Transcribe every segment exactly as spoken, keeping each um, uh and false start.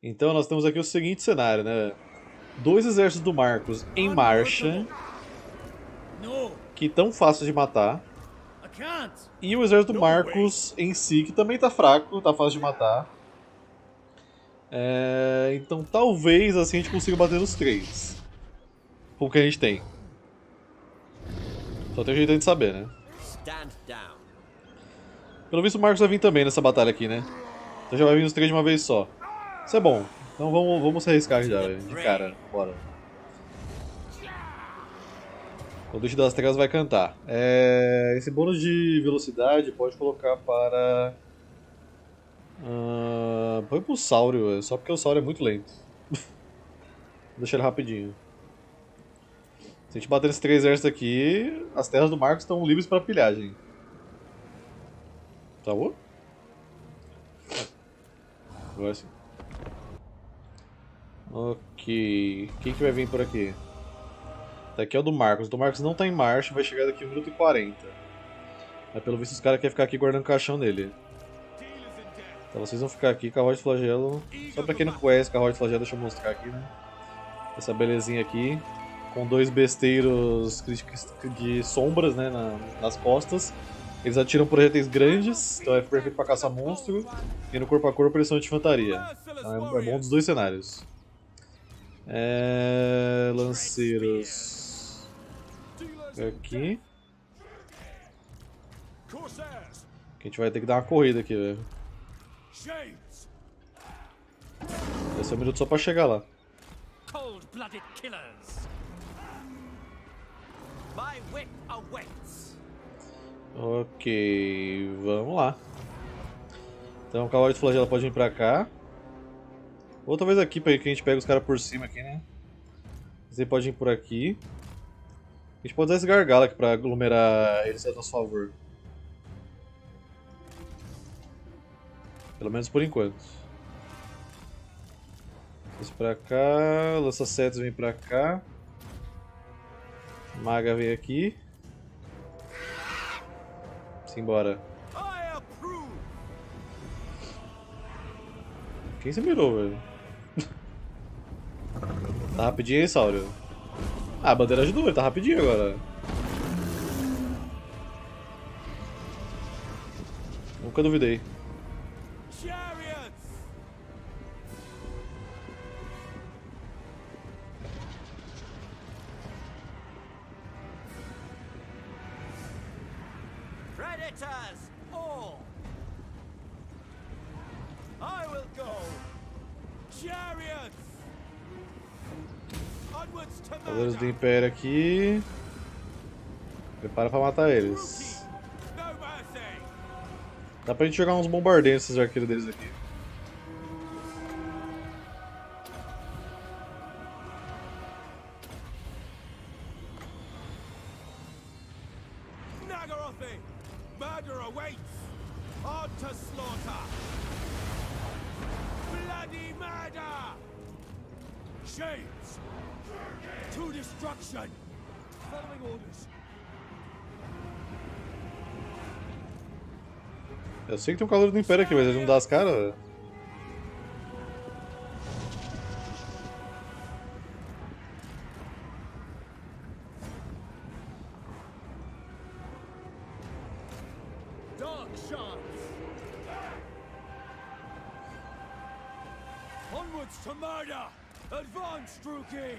Então nós temos aqui o seguinte cenário, né? Dois exércitos do Marcos em marcha, que tão fáceis de matar. E o exército do Marcos em si, que também tá fraco, tá fácil de matar. É... Então talvez assim a gente consiga bater nos três. Com o que a gente tem. Só tem um jeito de saber, né? Pelo visto o Marcos vai vir também nessa batalha aqui, né? Então já vai vir os três de uma vez só. Isso é bom. Então vamos, vamos se arriscar já, de cara. Bora. O Duque das Trevas vai cantar. É... Esse bônus de velocidade pode colocar para... Uh... Põe pro Saurio, só porque o Saurio é muito lento. Deixa ele rapidinho. Se a gente bater nesses três exércitos aqui, as terras do Marcos estão livres para pilhagem. Tá bom? Agora sim. Ok. Quem que vai vir por aqui? Daqui é o do Marcos. O do Marcos não tá em marcha, vai chegar daqui a um minuto e quarenta. Mas pelo visto os caras querem ficar aqui guardando o caixão dele. Então vocês vão ficar aqui, carroça de flagelo. Só pra quem não conhece carroça de flagelo, deixa eu mostrar aqui, né? Essa belezinha aqui. Com dois besteiros de sombras, né, na, nas costas. Eles atiram projéteis grandes, então é perfeito pra caçar monstro. E no corpo a corpo eles são de infantaria. Então é, é bom dos dois cenários. É... Lanceiros. Aqui. A gente vai ter que dar uma corrida aqui, velho. Vai ser um minuto só pra chegar lá. Ok, vamos lá. Então o cavalo de flagelo pode vir pra cá. Ou talvez aqui, pra que a gente pega os caras por cima aqui, né? Você pode vir por aqui. A gente pode usar esse gargalo aqui pra aglomerar eles a nosso favor. Pelo menos por enquanto. Esse pra cá, lança-setas vem pra cá. Maga vem aqui. Simbora. Quem você mirou, velho? Tá rapidinho aí, Saurio. Ah, a bandeira ajudou, ele tá rapidinho agora. Nunca duvidei. Cavaleiros do Império aqui. Prepara pra matar eles. Dá pra gente jogar uns bombardeiros nesses arqueiros deles aqui. Eu sei que tem um Cavaleiro do Império aqui, mas ele não dá as caras. Onwards to murder! Advance, Druki!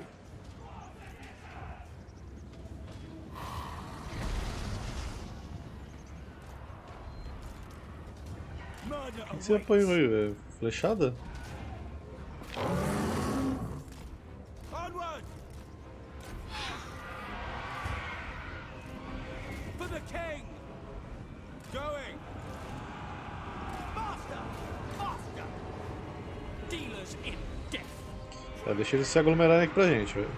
O que você apanhou aí, velho? Flechada? Onward! For the king! Going! Faster! Faster! Dealers in death! Tá, deixa eles se aglomerarem aqui pra gente, velho.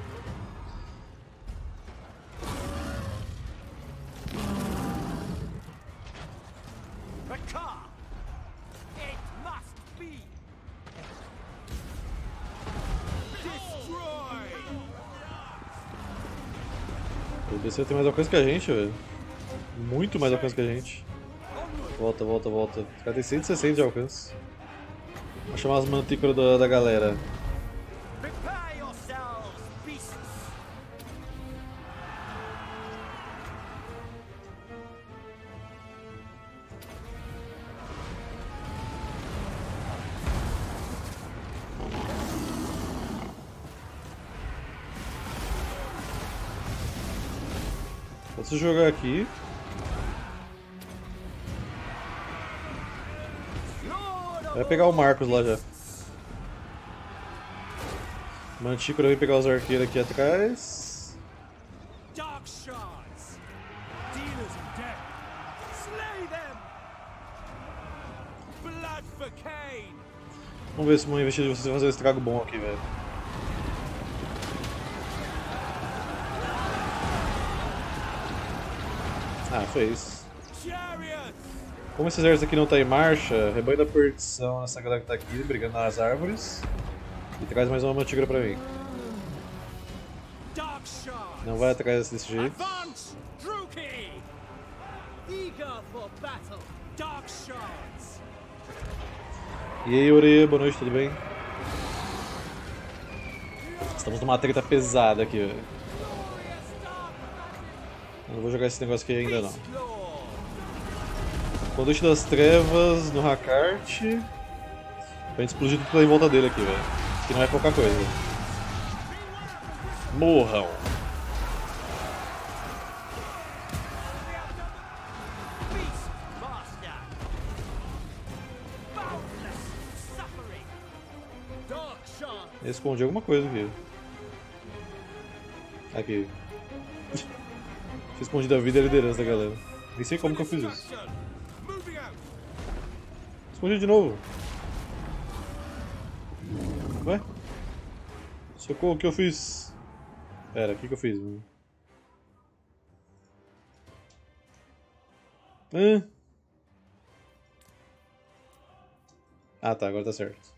O D C tem mais alcance que a gente, velho. Muito mais alcance que a gente. Volta, volta, volta. Os caras têm cento e sessenta de alcance. Vou chamar as mantícoras da, da galera. Prepare yourselves, beasts. Posso jogar aqui. Vai pegar o Marcos lá já. Mantícora vai pegar os arqueiros aqui atrás. Dark shards. Dealers in death. Slay them. Blood for Cain. Vamos ver se uma investida de vocês vai fazer um estrago bom aqui, velho. Ah, foi isso. Chariots. Como esse exército aqui não tá em marcha, rebanho da perdição nessa galera que tá aqui brigando nas árvores. E traz mais uma mantícora pra mim. Dark shards. Não vai atrás desse jeito. Advance, Druki. Eager for battle. Dark shards. E aí, Ore, boa noite, tudo bem? Estamos numa treta pesada aqui, velho. Não vou jogar esse negócio aqui ainda não. Beastlord. Conduite das Trevas no Hakart. Pra gente explodir tudo em volta dele aqui, velho. Que não é pouca coisa. Morram! Beastmaster. Boundless suffering. Dark shards. Eu escondi alguma coisa aqui. Aqui. Tinha escondido a vida e a liderança da galera. Nem sei como que eu fiz isso. Moving out. Escondi de novo. Ué? Socorro, o que eu fiz? Pera, o que que eu fiz? Hã? Ah tá, agora tá certo.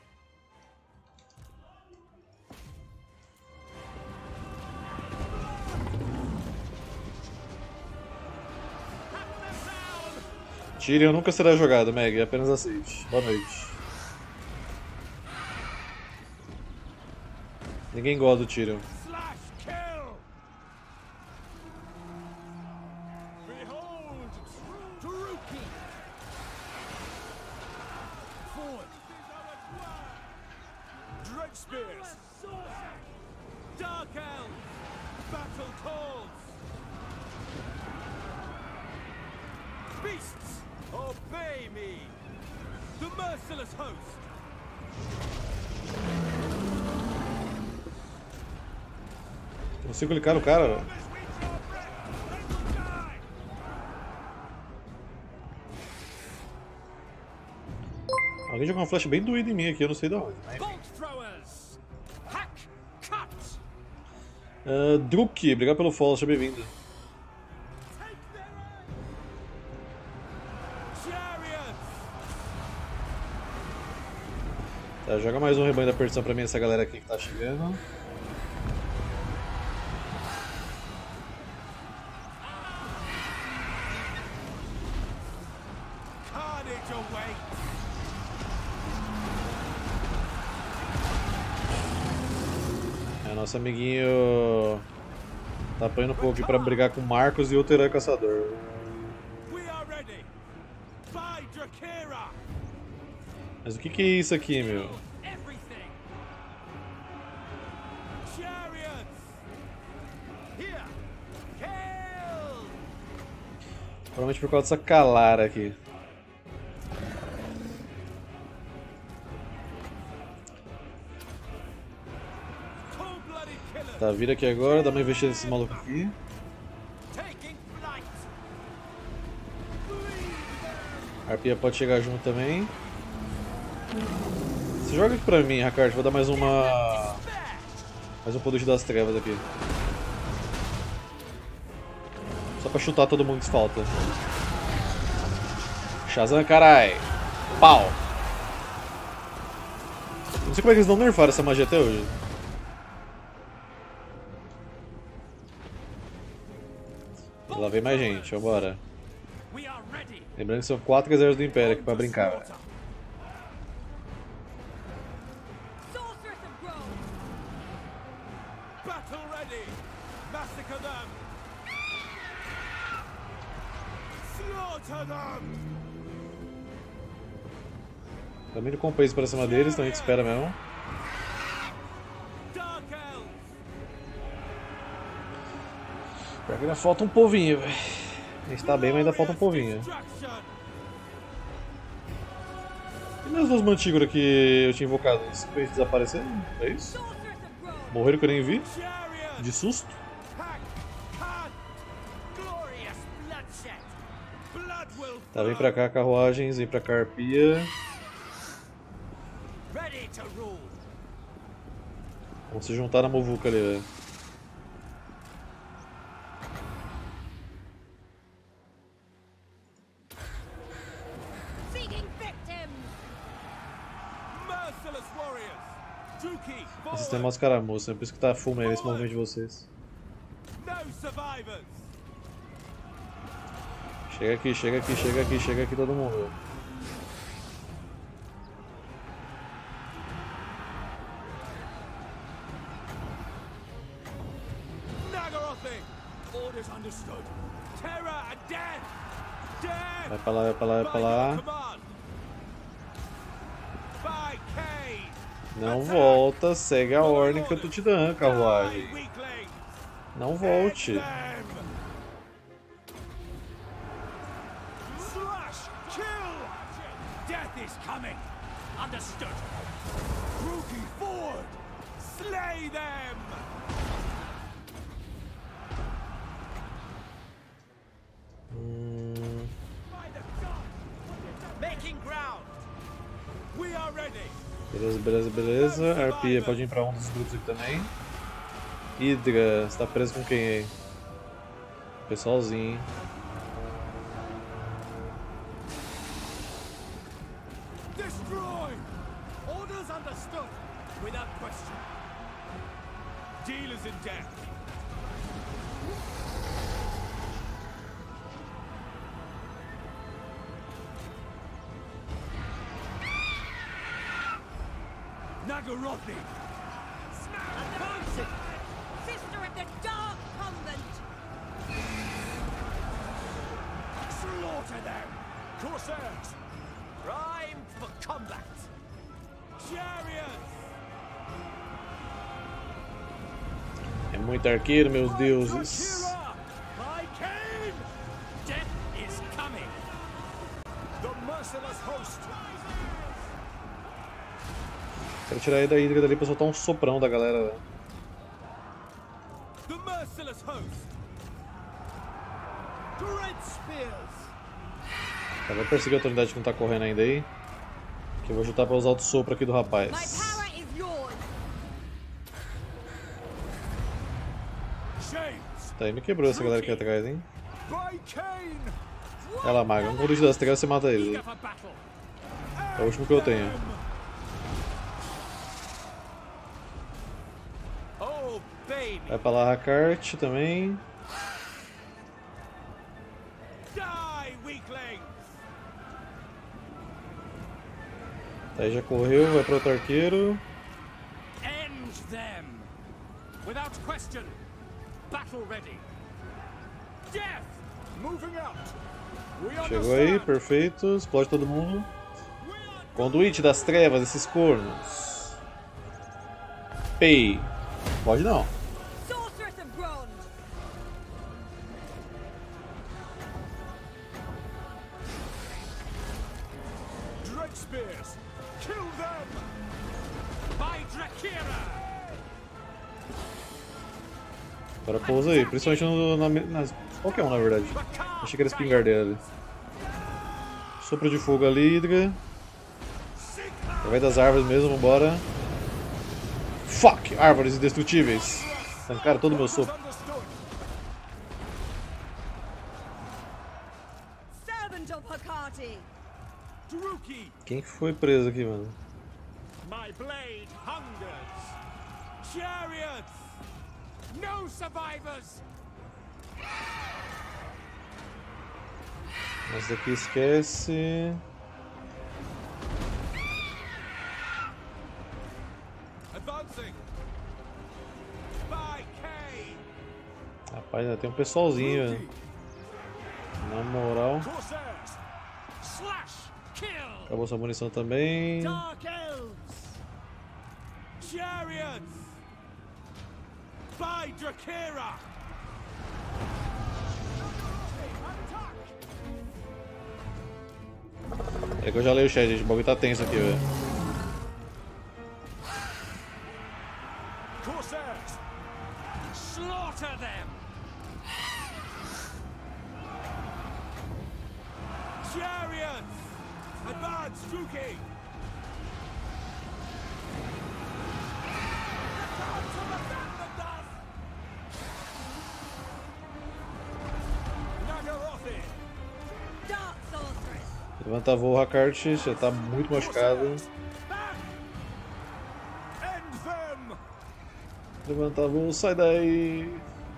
Tyrion nunca será jogado, Meg, apenas aceite. Boa noite. Ninguém gosta do Tyrion. Slash kill. Behold, Druki. Forward. Dread spears. Dark elves. Battle calls. Beasts, obey me. The merciless host. Consigo clicar no cara, velho. Alguém jogou uma flecha bem doída em mim aqui, eu não sei de onde. Mas... Bolt throwers. Hack, cut. Uh, Druk, obrigado pelo follow, seja bem-vindo. Tá, joga mais um rebanho da perdição pra mim, essa galera aqui que tá chegando. É, nosso amiguinho tá apanhando um pouco aqui pra brigar com o Marcos e outro herói caçador. Mas o que que é isso aqui, meu? Provavelmente por causa dessa calara aqui. Tá, vira aqui agora, dá uma investida nesse maluco aqui. A Arpia pode chegar junto também. Você joga aqui pra mim, Hakart, vou dar mais uma... Mais um Conduite das Trevas aqui. Só pra chutar todo mundo que falta. Shazam, carai! Pau! Não sei como é que eles não nerfaram essa magia até hoje. Lá vem mais gente, vambora. Lembrando que são quatro exércitos do Império aqui pra brincar, velho. Battle ready. Massacre them. Slaughter them. Também não comprei isso pra cima deles, então a gente espera mesmo. Dark Elves. Pior que ainda falta um povinho, velho. A gente tá bem, mas ainda falta um povinho. Destruction. E meus dois mantícoras que eu tinha invocado, eles simplesmente desapareceram? É isso? Morreram que eu nem vi? Chariots. De susto? Hack. Hand. Glorious bloodshed. Blood will Tá, vem flow. pra cá, carruagens, vem pra cá, arpia. Ready to rule. Vamos se juntar na muvuca ali, velho. Seeking victims! Merciless warriors. Juki, Vocês têm forward. uma escaramuça, é por isso que tá fumo aí nesse movimento de vocês. No survivors. Chega aqui, chega aqui, chega aqui, chega aqui todo mundo. Nagarothi. Orders understood. Terror and death. Death. Vai pra lá, vai pra lá, vai pra By your lá. command. By Cain. Não volta, segue a ordem que eu tô te dando, Die, carruagem. weaklings. Não volte. End them. Slash. Kill. Death is coming. Understood. Rookie forward. Slay them. Hum, By the gods. Making ground. We are ready. beleza, beleza, beleza. Arpia pode ir pra um dos grupos aqui também. Hydra, você tá preso com quem aí? Pessoalzinho. Destroy. Orders understood. Without question. Dealers in death. Nagarothi. Advancing! Sister of the Dark Convent! Slaughter them. Corsairs. Primed for combat. Chariots. É muito arqueiro, meus deuses. Drakira. By Cain. Death is coming. The merciless host. Quero tirar ele da Hydra dali pra soltar um soprão da galera. The merciless host. Dread spears. Tá, vai perseguir a autoridade que não tá correndo ainda aí. Que eu vou juntar pra usar o sopro aqui do My rapaz. power is yours! Shades. Tá, aí me quebrou essa galera aqui atrás, hein? By Cain. Ela maga, um conduto das trevas você mata ele. Eager for battle. É o último que eu tenho. Oh, baby. Vai pra lá, Hakart também. Die, weaklings. Tá, aí já correu, vai pro outro arqueiro. End them. Without question. Battle ready. Death. Moving out. We Chegou aí, understand. perfeito. Explode todo mundo. We are Conduíte das trevas, esses cornos. Pei. Pode não. Sorceress of Grond! Dread spears. Kill them. By Drakira. Agora pousa aí, principalmente no, na, nas, qualquer um na verdade. Achei que era espingardeira ali. Sopro de fogo ali, Hydra. Vai das árvores mesmo, vambora. Fuck! Árvores indestrutíveis. Tancaram todo o meu sopro. Understood. Servant of Hecate! Druki. Quem que foi preso aqui, mano? My blade hungers. Chariots. No survivors. Esse daqui esquece. Advancing. Rapaz, ainda tem um pessoalzinho, velho. Na moral. Acabou essa munição também. Dark Elves! Chariots! By Drakira! É que eu já leio o chat, gente. O bagulho tá tenso aqui, velho. Corsairs! Slaughter them! Chariots! Advance, Druki! Nagarothi! Dark sorceress. Levanta voo, Hakart. Já tá muito machucado. Back! End them! Levanta voo, sai daí.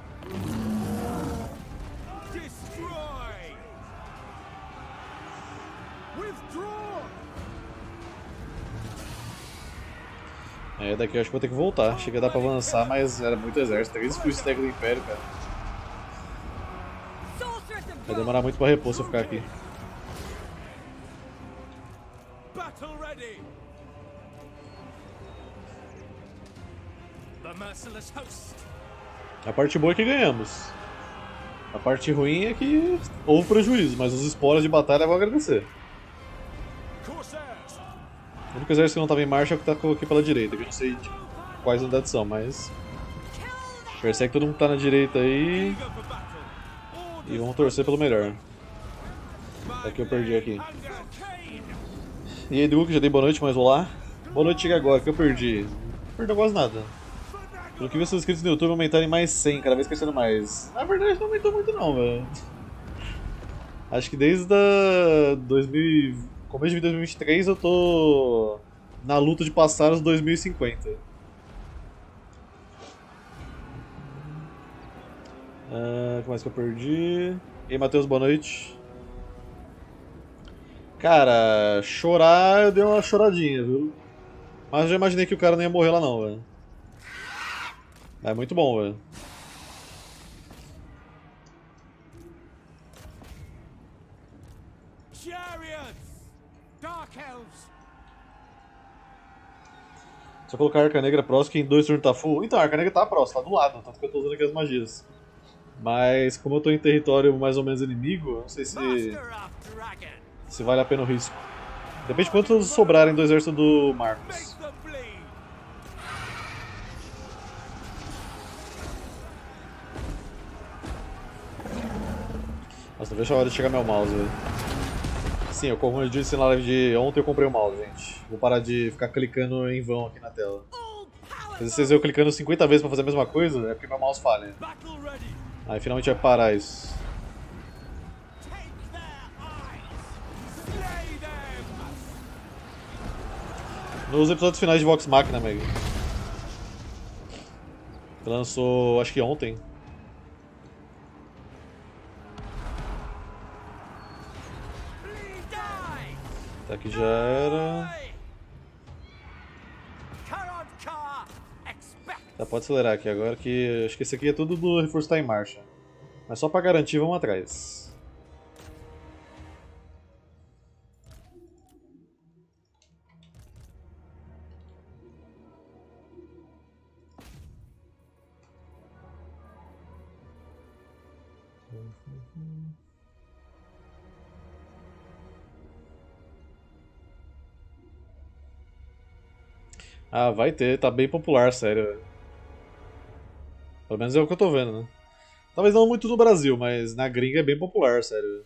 Destroy! Withdraw! É, daqui eu acho que vou ter que voltar. Achei que ia dar pra avançar, mas era muito exército. Três full stack do Império, cara. Sorceress of Vai Gron. demorar muito pra repor se eu ficar aqui. Battle ready! The merciless host! A parte boa é que ganhamos. A parte ruim é que houve prejuízo, mas os spoilers de batalha eu vou agradecer. Corsairs! O único exército que não estava em marcha é o que tá aqui pela direita, que eu não sei de quais unidades são, mas Kill them. persegue todo mundo que tá na direita aí Eager for battle! e vamos torcer pelo melhor. É que eu perdi aqui. E aí, Duque, já dei boa noite, mas vou lá. Boa noite, chega agora, que eu perdi. Não perdi quase nada. Pelo que vi, seus inscritos no YouTube aumentarem mais cem, cada vez crescendo mais. Na verdade, não aumentou muito não, velho. Acho que desde a dois mil, começo de dois mil e vinte e três eu tô na luta de passar os dois mil e cinquenta. Ah, o que mais que eu perdi? E aí, Matheus, boa noite. Cara, chorar, eu dei uma choradinha, viu? Mas eu já imaginei que o cara não ia morrer lá não, velho. É muito bom, velho. Chariots! Dark Elves! Só colocar a Arca Negra próximo que em dois turnos tá full. Então, a Arca Negra tá próximo, tá do lado, tanto que eu tô usando aqui as magias. Mas como eu tô em território mais ou menos inimigo, eu não sei se, Master of Dragon! se vale a pena o risco. Depende de quantos sobrarem do exército do Marcos. Make them bleed! Nossa, não vejo a hora de chegar meu mouse, velho. Sim, eu, como eu disse na live de ontem, eu comprei o mouse, gente. Vou parar de ficar clicando em vão aqui na tela. All power. Às vezes vocês eu clicando cinquenta vezes pra fazer a mesma coisa, é porque meu mouse falha. Battle ready! Aí finalmente vai parar isso. Take their eyes! Slay them! Nos episódios finais de Vox Machina, Meg. Lançou, acho que ontem. Bleed die! Tá aqui já era. Karadka! Expect! Tá, pode acelerar aqui agora que acho que esse aqui é tudo do reforço tá em marcha. Mas só pra garantir, vamos atrás. Ah, vai ter, tá bem popular, sério. Pelo menos é o que eu tô vendo, né? Talvez não muito no Brasil, mas na gringa é bem popular, sério.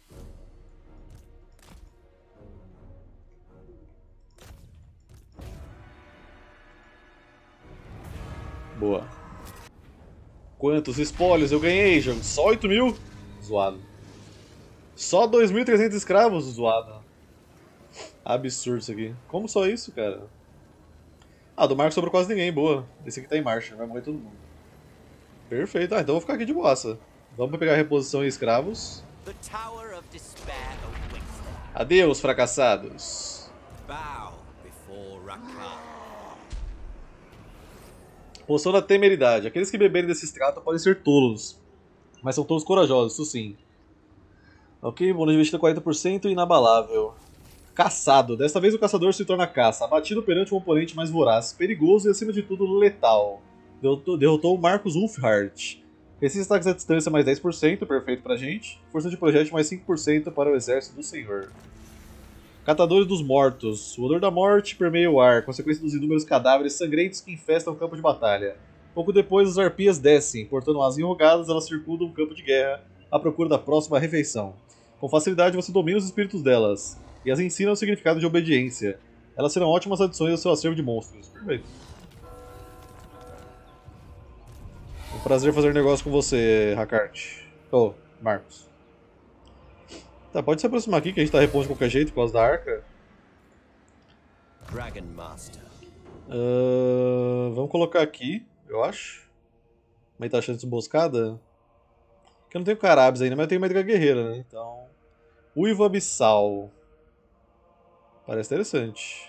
Boa. Quantos spoilers eu ganhei, jogo? Só oito mil? Zoado. Só dois mil e trezentos escravos? Zoado. Absurdo isso aqui. Como só isso, cara? Ah, do Marco sobrou quase ninguém, boa. Esse aqui tá em marcha, vai morrer todo mundo. Perfeito, ah, então eu vou ficar aqui de boassa. Vamos pegar a reposição e escravos. The Tower of Despair awaits them. Adeus, fracassados. Bow before Rakar. Poção da temeridade. Aqueles que beberem desse extrato podem ser tolos, mas são tolos corajosos, isso sim. Ok, bônus de investida quarenta por cento e inabalável. Caçado. Desta vez o caçador se torna caça, abatido perante um oponente mais voraz, perigoso e acima de tudo letal. Derrotou, derrotou o Marcus Wolfhard. Esses ataques à distância mais dez por cento, perfeito pra gente. Força de projétil mais cinco por cento para o exército do senhor. Catadores dos mortos. O odor da morte permeia o ar, consequência dos inúmeros cadáveres sangrentos que infestam o campo de batalha. Pouco depois, as arpias descem, portando asas enrugadas, elas circundam o campo de guerra à procura da próxima refeição. Com facilidade você domina os espíritos delas, e as ensina o significado de obediência. Elas serão ótimas adições ao seu acervo de monstros. Perfeito. É um prazer fazer negócio com você, Hakart. Oh, Marcos. Tá, pode se aproximar aqui que a gente tá repondo de qualquer jeito por causa da arca. Dragon Master. Uh, vamos colocar aqui, eu acho. Como é que tá a chance de emboscada? Porque eu não tenho Carabs ainda, mas eu tenho Médica Guerreira, né? Então. Uivo Abissal. Parece interessante.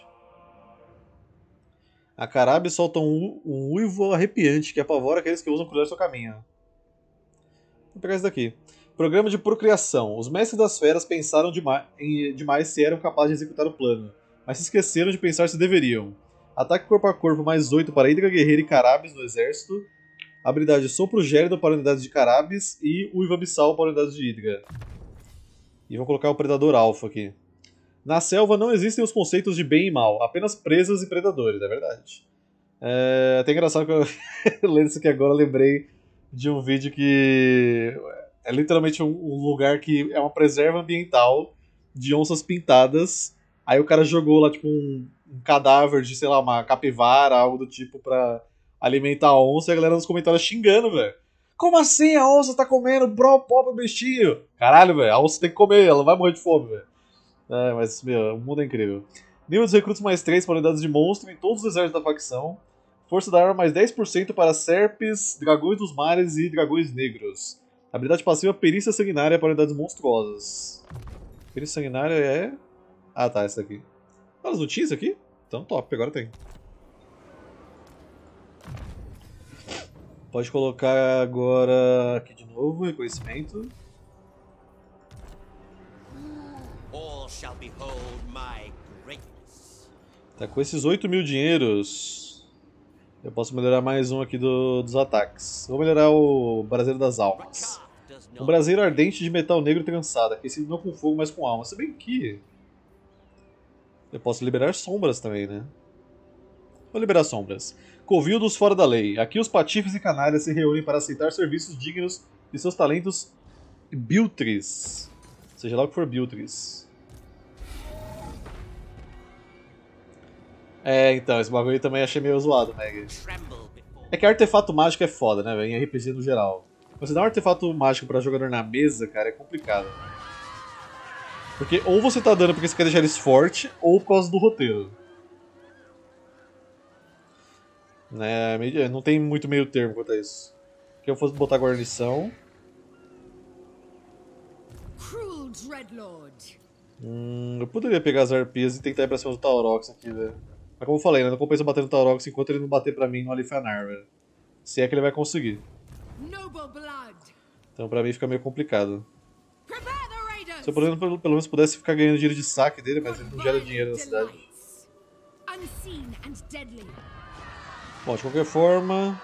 A Carabs solta um, um uivo arrepiante que apavora aqueles que usam cruzar seu caminho. Vou pegar esse daqui. Programa de procriação. Os mestres das feras pensaram demais, em, demais se eram capazes de executar o plano, mas se esqueceram de pensar se deveriam. Ataque corpo a corpo mais oito para Hidra Guerreira e Carabs no exército. Habilidade Sopro Gélido para unidades de Carabs e Uivo Abissal para unidades de Hidra. E vou colocar o Predador Alpha aqui. Na selva não existem os conceitos de bem e mal, apenas presas e predadores, é verdade. É até engraçado que eu lendo isso aqui agora, eu lembrei de um vídeo que é literalmente um, um lugar que é uma preserva ambiental de onças pintadas. Aí o cara jogou lá tipo um, um cadáver de, sei lá, uma capivara, algo do tipo pra alimentar a onça, e a galera nos comentários xingando, velho. Como assim a onça tá comendo bro, pobre bestinho? Caralho, velho, a onça tem que comer, ela vai morrer de fome, velho. É, mas, meu, o mundo é incrível. Nível dos recrutos mais três para unidades de monstro em todos os exércitos da facção. Força da arma mais dez por cento para serpes, dragões dos mares e dragões negros. Habilidade passiva Perícia Sanguinária para unidades monstruosas. Perícia Sanguinária é... Ah, tá, essa aqui. Elas não tinham isso aqui? Então top, agora tem. Pode colocar agora aqui de novo, reconhecimento. All shall behold my greatness. Tá, com esses oito mil dinheiros, eu posso melhorar mais um aqui do, dos ataques. Vou melhorar o Braseiro das Almas. Um braseiro ardente de metal negro trançado, aquecido não com fogo, mas com alma. Se bem que eu posso liberar sombras também, né? Vou liberar sombras. Covil dos Fora da Lei. Aqui os patifes e canalhas se reúnem para aceitar serviços dignos de seus talentos Biltris. Seja lá o que for Biltris. É, então, esse bagulho aí também achei meio zoado, Meg. É que artefato mágico é foda, né, velho? Em R P G no geral. Você dá um artefato mágico pra jogador na mesa, cara, é complicado. Porque ou você tá dando porque você quer deixar eles fortes, ou por causa do roteiro. Né, não tem muito meio termo quanto a isso. Aqui eu fosse botar guarnição. Cruel Dreadlord. Hum, eu poderia pegar as arpias e tentar ir pra cima do Taurox aqui, velho. Mas como eu falei, né, não compensa bater no Taurox enquanto ele não bater pra mim no Alifanar, velho. Se é que ele vai conseguir. Noble blood. Então pra mim fica meio complicado. Prepare the raiders. Se eu pelo, pelo, pelo menos pudesse ficar ganhando dinheiro de saque dele, mas ele não gera dinheiro na cidade. Unseen and deadly. Bom, de qualquer forma...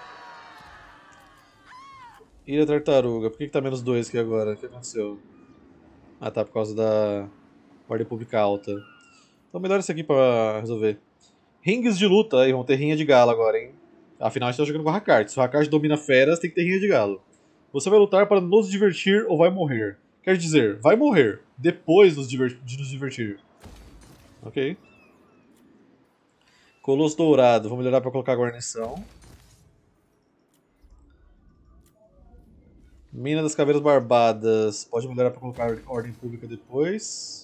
Ilha Tartaruga. Por que, que tá menos dois aqui agora? O que aconteceu? Ah, tá, por causa da Ordem Pública Alta. Então melhor isso aqui pra resolver. Rings de luta. Aí vão ter rinha de galo agora, hein? Afinal, a gente tá jogando com o Hakart. Se o Hakart domina feras, tem que ter rinha de galo. Você vai lutar para nos divertir ou vai morrer. Quer dizer, vai morrer. Depois nos diver- de nos divertir. Ok. Colosso Dourado. Vou melhorar para colocar a guarnição. Mina das Caveiras Barbadas. Pode melhorar para colocar a ordem pública depois.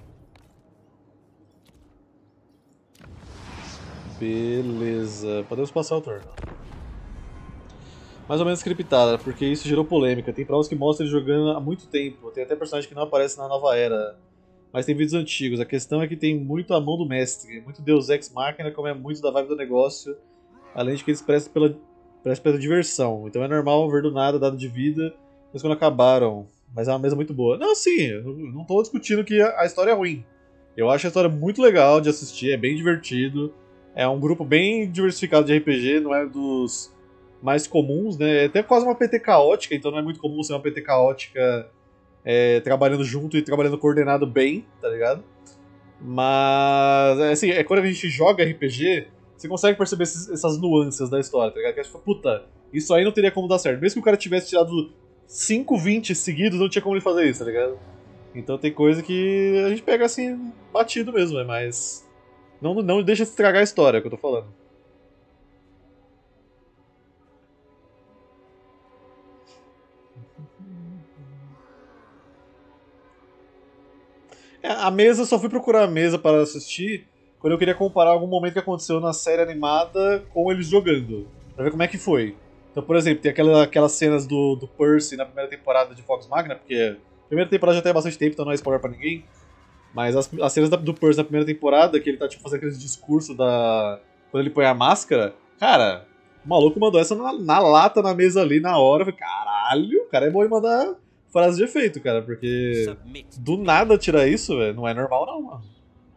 Beleza. Podemos passar o turno. Mais ou menos scriptada, porque isso gerou polêmica. Tem provas que mostram ele jogando há muito tempo. Tem até personagem que não aparece na nova era. Mas tem vídeos antigos. A questão é que tem muito a mão do mestre. Muito Deus Ex Machina, como é muito da vibe do negócio. Além de que ele se presta pela parece pela diversão. Então é normal ver do nada dado de vida, mas quando acabaram. Mas é uma mesa muito boa. Não, sim, eu não tô discutindo que a história é ruim. Eu acho a história muito legal de assistir, é bem divertido. É um grupo bem diversificado de R P G, não é dos mais comuns, né? É até quase uma P T caótica, então não é muito comum ser uma P T caótica é, trabalhando junto e trabalhando coordenado bem, tá ligado? Mas, assim, é quando a gente joga R P G, você consegue perceber esses, essas nuances da história, tá ligado? Que a gente fala, puta, isso aí não teria como dar certo. Mesmo que o cara tivesse tirado cinco, vinte seguidos, não tinha como ele fazer isso, tá ligado? Então tem coisa que a gente pega assim, batido mesmo, né? Mas não, não deixa de estragar a história, que eu tô falando. É, a mesa, eu só fui procurar a mesa para assistir quando eu queria comparar algum momento que aconteceu na série animada com eles jogando, pra ver como é que foi. Então, por exemplo, tem aquela, aquelas cenas do, do Percy na primeira temporada de Vox Machina, porque a primeira temporada já tem bastante tempo, então não é spoiler pra ninguém. Mas as, as cenas da, do Percy na primeira temporada, que ele tá tipo, fazendo aquele discurso da. Quando ele põe a máscara, cara, o maluco mandou essa na, na lata na mesa ali na hora. Eu falei, caralho, o cara é bom em mandar frase de efeito, cara, porque do nada tirar isso, velho, não é normal não, mano.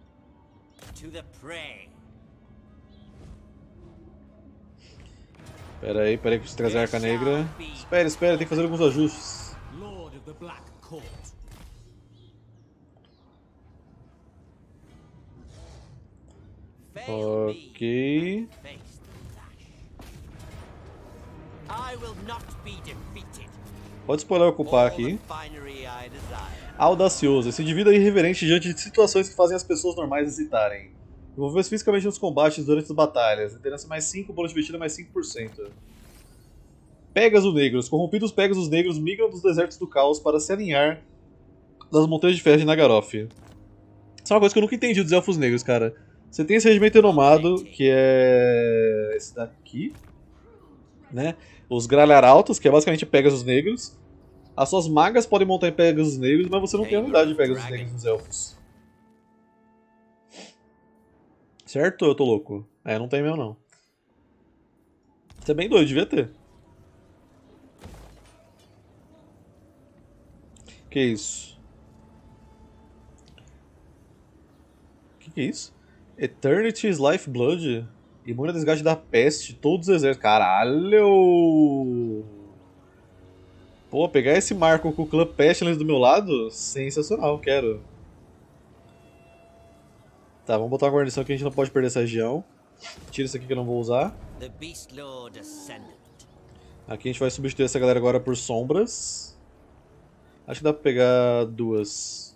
Pera aí, pera aí que eu preciso trazer a Arca Negra. Espera, espera, tem que fazer alguns ajustes. Ok. Pode spoiler ocupar aqui. Audacioso. Esse indivíduo é irreverente diante de situações que fazem as pessoas normais hesitarem. Envolveu-se fisicamente nos combates durante as batalhas. Liderança mais cinco, bônus de vestida mais cinco por cento. Pégasos negros. Corrompidos Pégasos negros migram dos desertos do caos para se alinhar das montanhas de ferro de Nagaroth. Isso é uma coisa que eu nunca entendi dos Elfos Negros, cara. Você tem esse regimento renomado, que é esse daqui, né? Os Gralharautas, que é basicamente Pégasos negros. As suas magas podem montar em Pégasos negros, mas você não tem a unidade de Pégasos negros nos Elfos. Certo ou eu tô louco? É, não tem mesmo não. Isso é bem doido, devia ter. Que isso? Que que é isso? Eternity's Lifeblood. Imune a desgaste da peste. Todos os exércitos. Caralho! Pô, pegar esse marco com o clã Pestilence do meu lado? Sensacional, quero. Tá, vamos botar uma guarnição que a gente não pode perder essa região. Tira isso aqui que eu não vou usar. Aqui a gente vai substituir essa galera agora por sombras. Acho que dá pra pegar duas.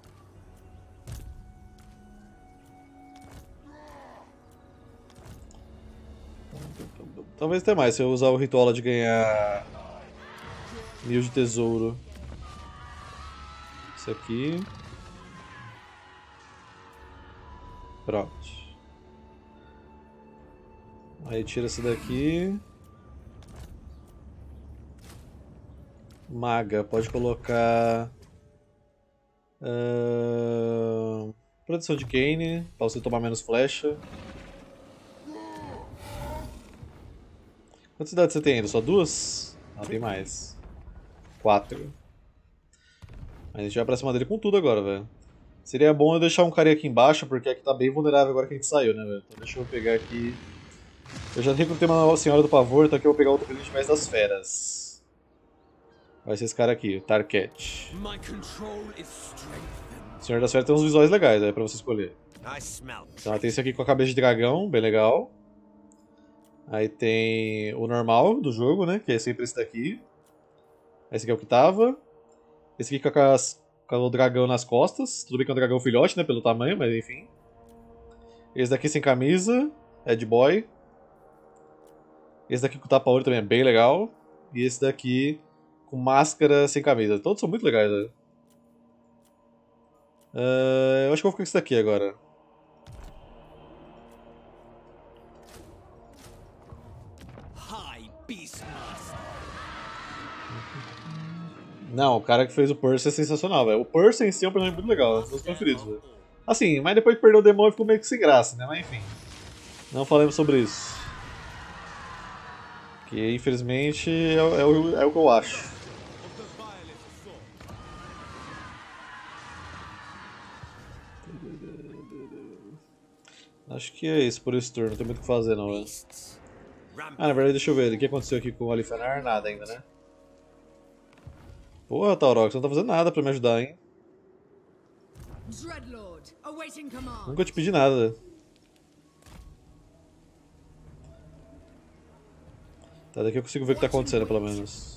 Talvez até mais, se eu usar o ritual de ganhar mil de tesouro. Isso aqui. Pronto. Aí tira esse daqui. Maga, pode colocar uh, proteção de Kane, pra você tomar menos flecha. Quantas cidades você tem ainda? Só duas? Não, tem mais. Quatro. A gente vai pra cima dele com tudo agora, velho. Seria bom eu deixar um carinha aqui embaixo, porque aqui tá bem vulnerável agora que a gente saiu, né, velho? Então deixa eu pegar aqui. Eu já recrutei uma Senhora do Pavor, então aqui eu vou pegar outro presente mais das feras. Vai ser esse cara aqui, o Tarket. O Senhor das Feras tem uns visuais legais, aí, pra você escolher. Então tem esse aqui com a cabeça de dragão, bem legal. Aí tem o normal do jogo, né? Que é sempre esse daqui. Esse aqui é o que tava. Esse aqui com, as, com o dragão nas costas. Tudo bem que é um dragão filhote, né? Pelo tamanho, mas enfim. Esse daqui sem camisa. Ed Boy. Esse daqui com tapa-olho também é bem legal. E esse daqui com máscara sem camisa. Todos são muito legais, né? Uh, eu acho que eu vou ficar com esse daqui agora. Não, o cara que fez o Percy é sensacional, velho. O Percy em si é um personagem muito legal, é um dos meus preferidos, velho. Assim, mas depois que perdeu o demônio ficou meio que sem graça, né? Mas enfim. Não falemos sobre isso. Que infelizmente é, o- é, o, é o que eu acho. of the vilest sort. Acho que é isso por esse turno, não tem muito o que fazer não, velho. Beasts. Ah, na Rampant. verdade, deixa eu ver, o que aconteceu aqui com o Alifenar? Nada ainda, né? Porra, Taurox, você não tá fazendo nada pra me ajudar, hein? Dreadlord, awaiting command. Nunca te pedi nada. Tá, daqui eu consigo ver o que tá acontecendo, pelo menos.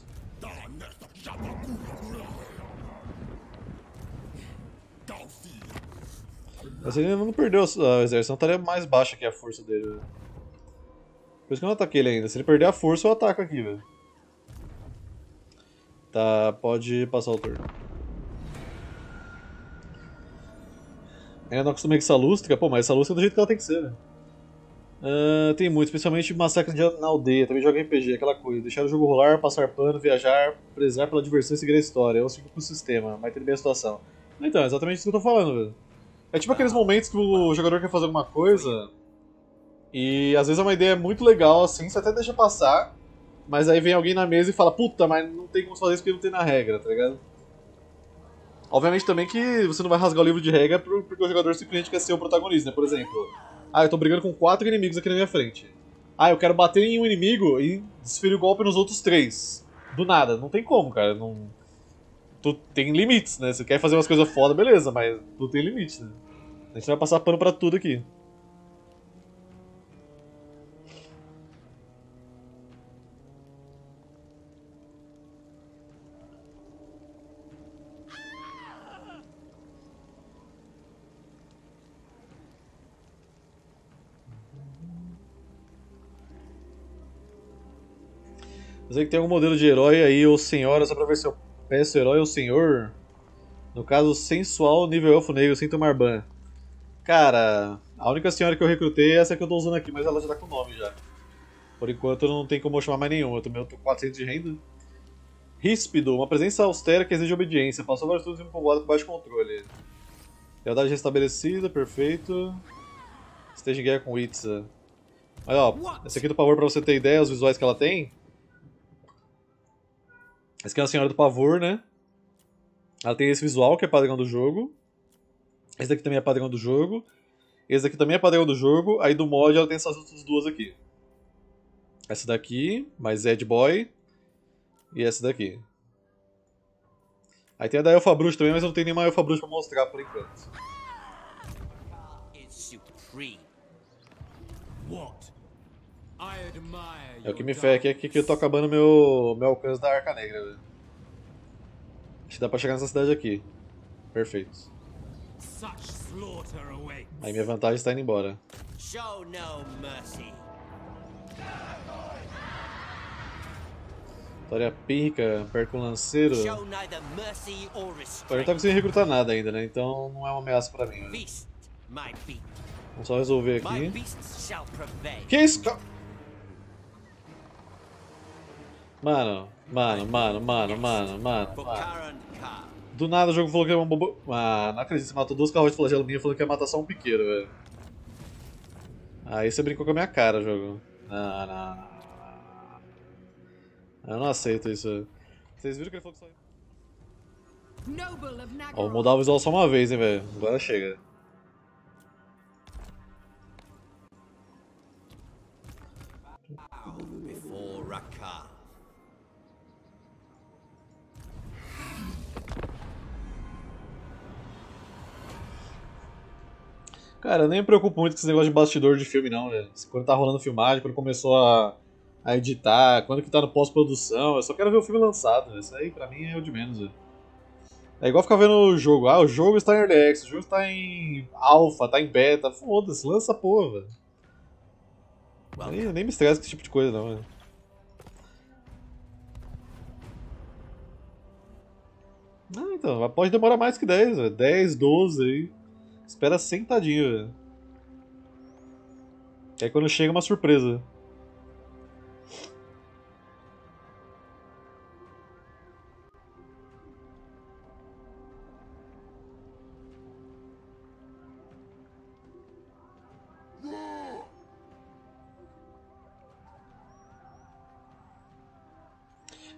Mas ele ainda não perdeu o exército, não estaria mais baixa aqui a força dele, velho. Por isso que eu não ataquei ele ainda. Se ele perder a força, eu ataco aqui, velho. Tá, pode passar o turno. Ainda não acostumei com essa lústrica, pô, mas essa lústrica é do jeito que ela tem que ser, velho. Uh, tem muito, especialmente Massacre de- na Aldeia, também joga R P G, aquela coisa. Deixar o jogo rolar, passar pano, viajar, prezar pela diversão e seguir a história. Eu sigo pro sistema, vai ter bem a situação. Então, é exatamente isso que eu tô falando, velho. É tipo aqueles momentos que o jogador quer fazer alguma coisa e às vezes é uma ideia muito legal, assim, você até deixa passar, mas aí vem alguém na mesa e fala, puta, mas não tem como fazer isso porque não tem na regra, tá ligado? Obviamente também que você não vai rasgar o livro de regra porque o jogador simplesmente quer ser o protagonista, né? Por exemplo, ah, eu tô brigando com quatro inimigos aqui na minha frente. Ah, eu quero bater em um inimigo e desferir o golpe nos outros três. Do nada, não tem como, cara. Não... Tu tem limites, né? Você quer fazer umas coisas foda, beleza, mas tu tem limites, né? A gente vai passar pano pra tudo aqui. Eu sei que tem algum modelo de herói aí, ou senhora, só pra ver se eu peço herói ou senhor. No caso, sensual, nível elfo negro, sem tomar ban. Cara, a única senhora que eu recrutei é essa que eu tô usando aqui, mas ela já tá com nome já. Por enquanto não tem como eu chamar mais nenhum, eu também tô com quatrocentos de renda. Ríspido, uma presença austera que exige obediência. Passou vários turnos em um povoado com baixo controle. Lealdade restabelecida, perfeito. Esteja em guerra com Itza. Olha, ó, esse aqui do pavor, pra você ter ideia, os visuais que ela tem. Essa aqui é a senhora do pavor, né? Ela tem esse visual que é padrão do jogo. Esse daqui também é padrão do jogo. Esse daqui também é padrão do jogo. Aí do mod ela tem essas outras duas aqui. Essa daqui, mais Ed Boy. E essa daqui. Aí tem a da Elfa Bruxa também, mas eu não tenho nenhuma Elfa Bruxa pra mostrar por enquanto. Is supreme. What? I admire É o que your me ferra aqui é que que eu tô acabando meu, meu alcance da Arca Negra, velho. Acho que dá pra chegar nessa cidade aqui. Perfeito. Such slaughter awaits. Aí minha vantagem está indo embora. Show no mercy. Vitória pírrica, perto um lanceiro. Show neither mercy or Eu não tá restraint. conseguindo recrutar nada ainda, né? Então não é uma ameaça pra mim, velho. Beast, my beat. Vamos só resolver My aqui. beasts shall prevail. Que isso, cara? Mano, mano, mano, mano, mano, mano, For mano. Karan Khan. Do nada o jogo falou que era uma bobo... Ah, não acredito, você matou duas carroças de flagelo minha falando que ia matar só um piqueiro, velho. Aí você brincou com a minha cara, jogo. Não, não, não. Eu não aceito isso, velho. Vocês viram que ele falou que só... Noble of Ó, vou Nagaroth. mudar o visual só uma vez, hein, velho. Agora chega. Before Rakar. Cara, eu nem me preocupo muito com esse negócio de bastidor de filme, não, velho. Quando tá rolando filmagem, quando começou a, a editar, quando que tá no pós-produção, eu só quero ver o filme lançado. Isso aí, pra mim, é o de menos, velho. É igual ficar vendo o jogo. Ah, o jogo está em Early Access, o jogo está em Alpha, tá em Beta. Foda-se, lança a porra, velho. Nem, nem me estressa com esse tipo de coisa, não, velho. Ah, então, pode demorar mais que dez, velho. dez, doze aí. Espera sentadinho, velho. Que aí quando chega é uma surpresa.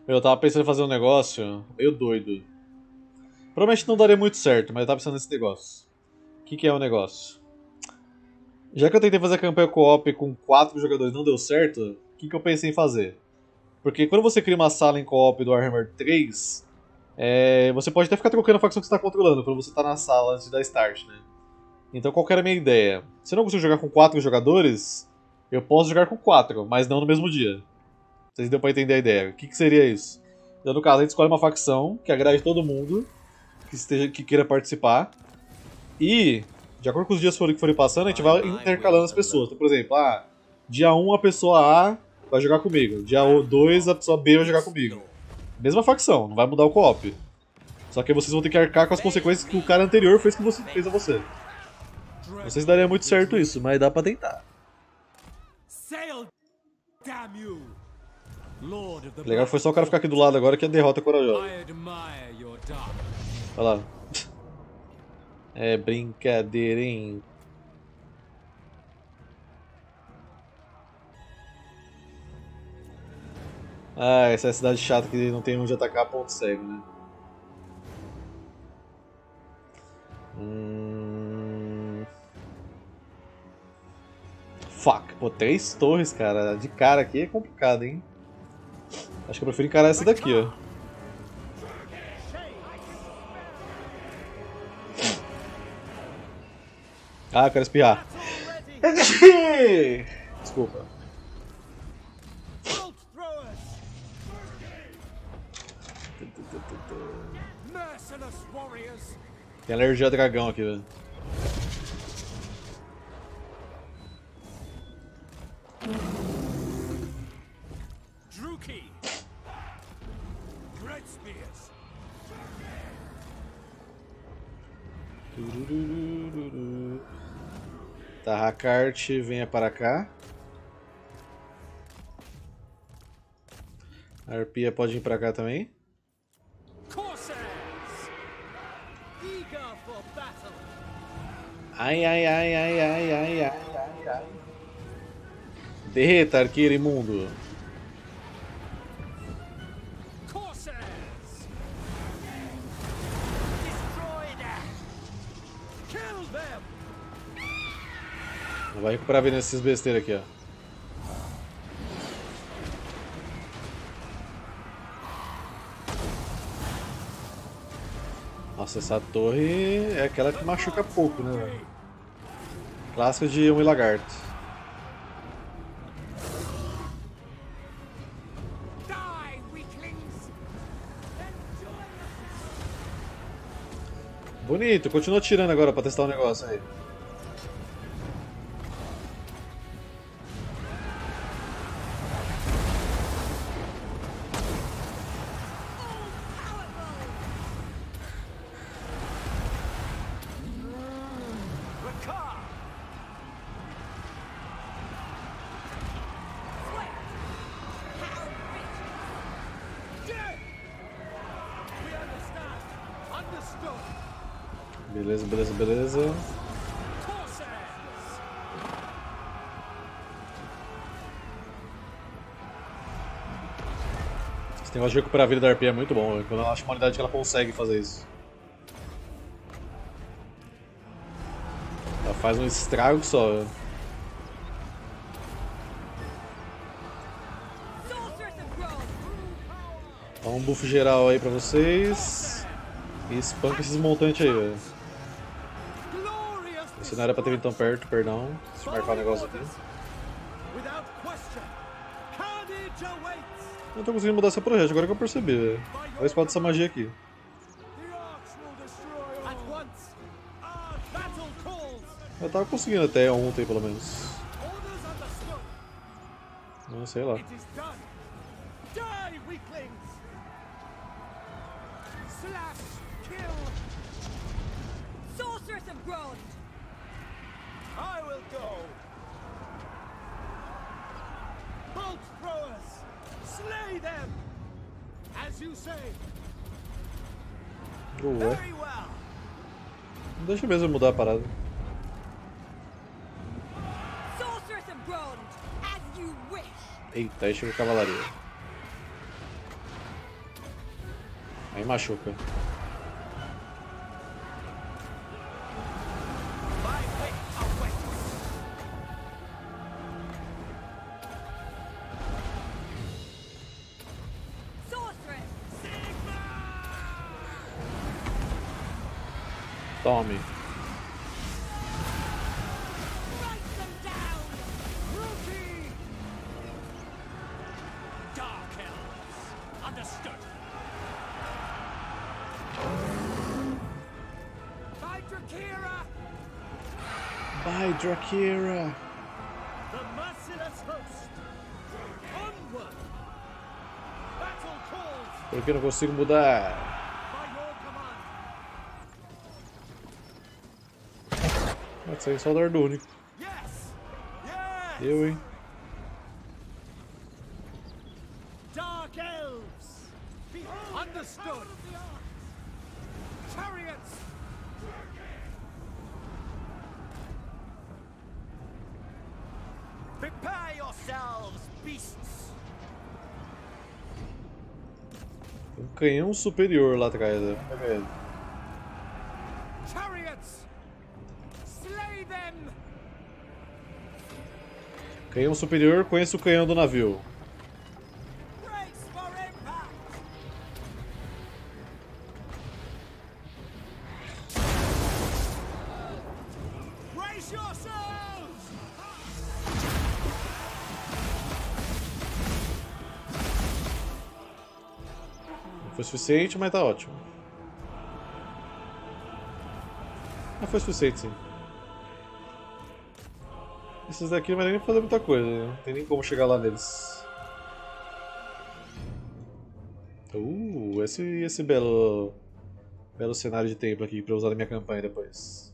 Eu tava pensando em fazer um negócio meio doido. Provavelmente não daria muito certo, mas eu tava pensando nesse negócio. O que, que é o negócio? Já que eu tentei fazer a campanha co-op com quatro jogadores e não deu certo, o que, que eu pensei em fazer? Porque quando você cria uma sala em co-op do Warhammer três, é, você pode até ficar trocando a facção que você está controlando quando você está na sala antes de dar start, né? Então qual que era a minha ideia? Se eu não consigo jogar com quatro jogadores, eu posso jogar com quatro, mas não no mesmo dia. Vocês deu pra entender a ideia. O que, que seria isso? Então, no caso, a gente escolhe uma facção que agrade todo mundo que, esteja, que queira participar. E, de acordo com os dias que forem passando, a gente vai intercalando as pessoas. Então, por exemplo, ah, dia um a pessoa A vai jogar comigo. Dia dois a pessoa B vai jogar comigo. Mesma facção, não vai mudar o co-op. Só que vocês vão ter que arcar com as consequências que o cara anterior fez, que você, fez a você. Não sei se daria muito certo isso, mas dá pra tentar. O legal foi só o cara ficar aqui do lado agora que a derrota é corajosa. Olha lá. É brincadeira, hein? Ah, essa é a cidade chata que não tem onde atacar ponto cego, né? Hum... Fuck, pô, três torres, cara. De cara aqui é complicado, hein? Acho que eu prefiro encarar essa daqui, ó. Ah, eu quero espirrar. Desculpa. Tem alergia a dragão aqui, velho. Tá, Hakart, venha para cá. A Arpia pode vir para cá também. Ai, ai, ai, ai, ai, ai, ai, ai, ai. Derreta, arqueiro imundo. Vai recuperar bem nesses besteiros aqui, ó. Nossa, essa torre é aquela que machuca pouco, né, velho? Clássico de um e lagarto. Bonito, continua tirando agora pra testar o negócio aí. Beleza, beleza, beleza. Esse negócio de recuperar a vida da Arpia é muito bom, quando eu acho uma unidade que ela consegue fazer isso. Ela faz um estrago só. Dá um buff geral aí pra vocês. E espanca esses montantes aí, velho. Esse não era pra ter vindo tão perto, perdão. Deixa eu marcar o um negócio aqui. Não tô conseguindo mudar essa projeto, agora que eu percebi, velho. Olha a espada dessa magia aqui. Eu tava conseguindo até ontem, pelo menos. Não sei lá. I will go. Bolt throwers, slay them, as you say. Ué. Very well. Deixa eu mesmo mudar a parada. Sorceress of Grond, as you wish. Eita, aí chega a cavalaria. Aí machuca. My wit awaits. Sorceress! Tome. Strike them down! Rookie! Dark elves. Understood. By Drakira! Vai, Drakira! The merciless host. Onward! Battle calls Por que eu não consigo mudar? by your command. Pode sair só o dardo único. Yes! Yes! Eu, hein? Dark elves! Behold understood! Chariots! Prepare yourselves, beasts! Tem um canhão superior lá atrás. Né? Vamos ver. Chariots! Slay them! Canhão superior, conheço o canhão do navio. Brace for impact! Brace yourselves! Não foi suficiente, mas tá ótimo. Não foi suficiente, sim. Esses daqui não vai nem fazer muita coisa, né? Não tem nem como chegar lá neles. Uh, esse, esse belo, belo cenário de templo aqui pra usar na minha campanha depois.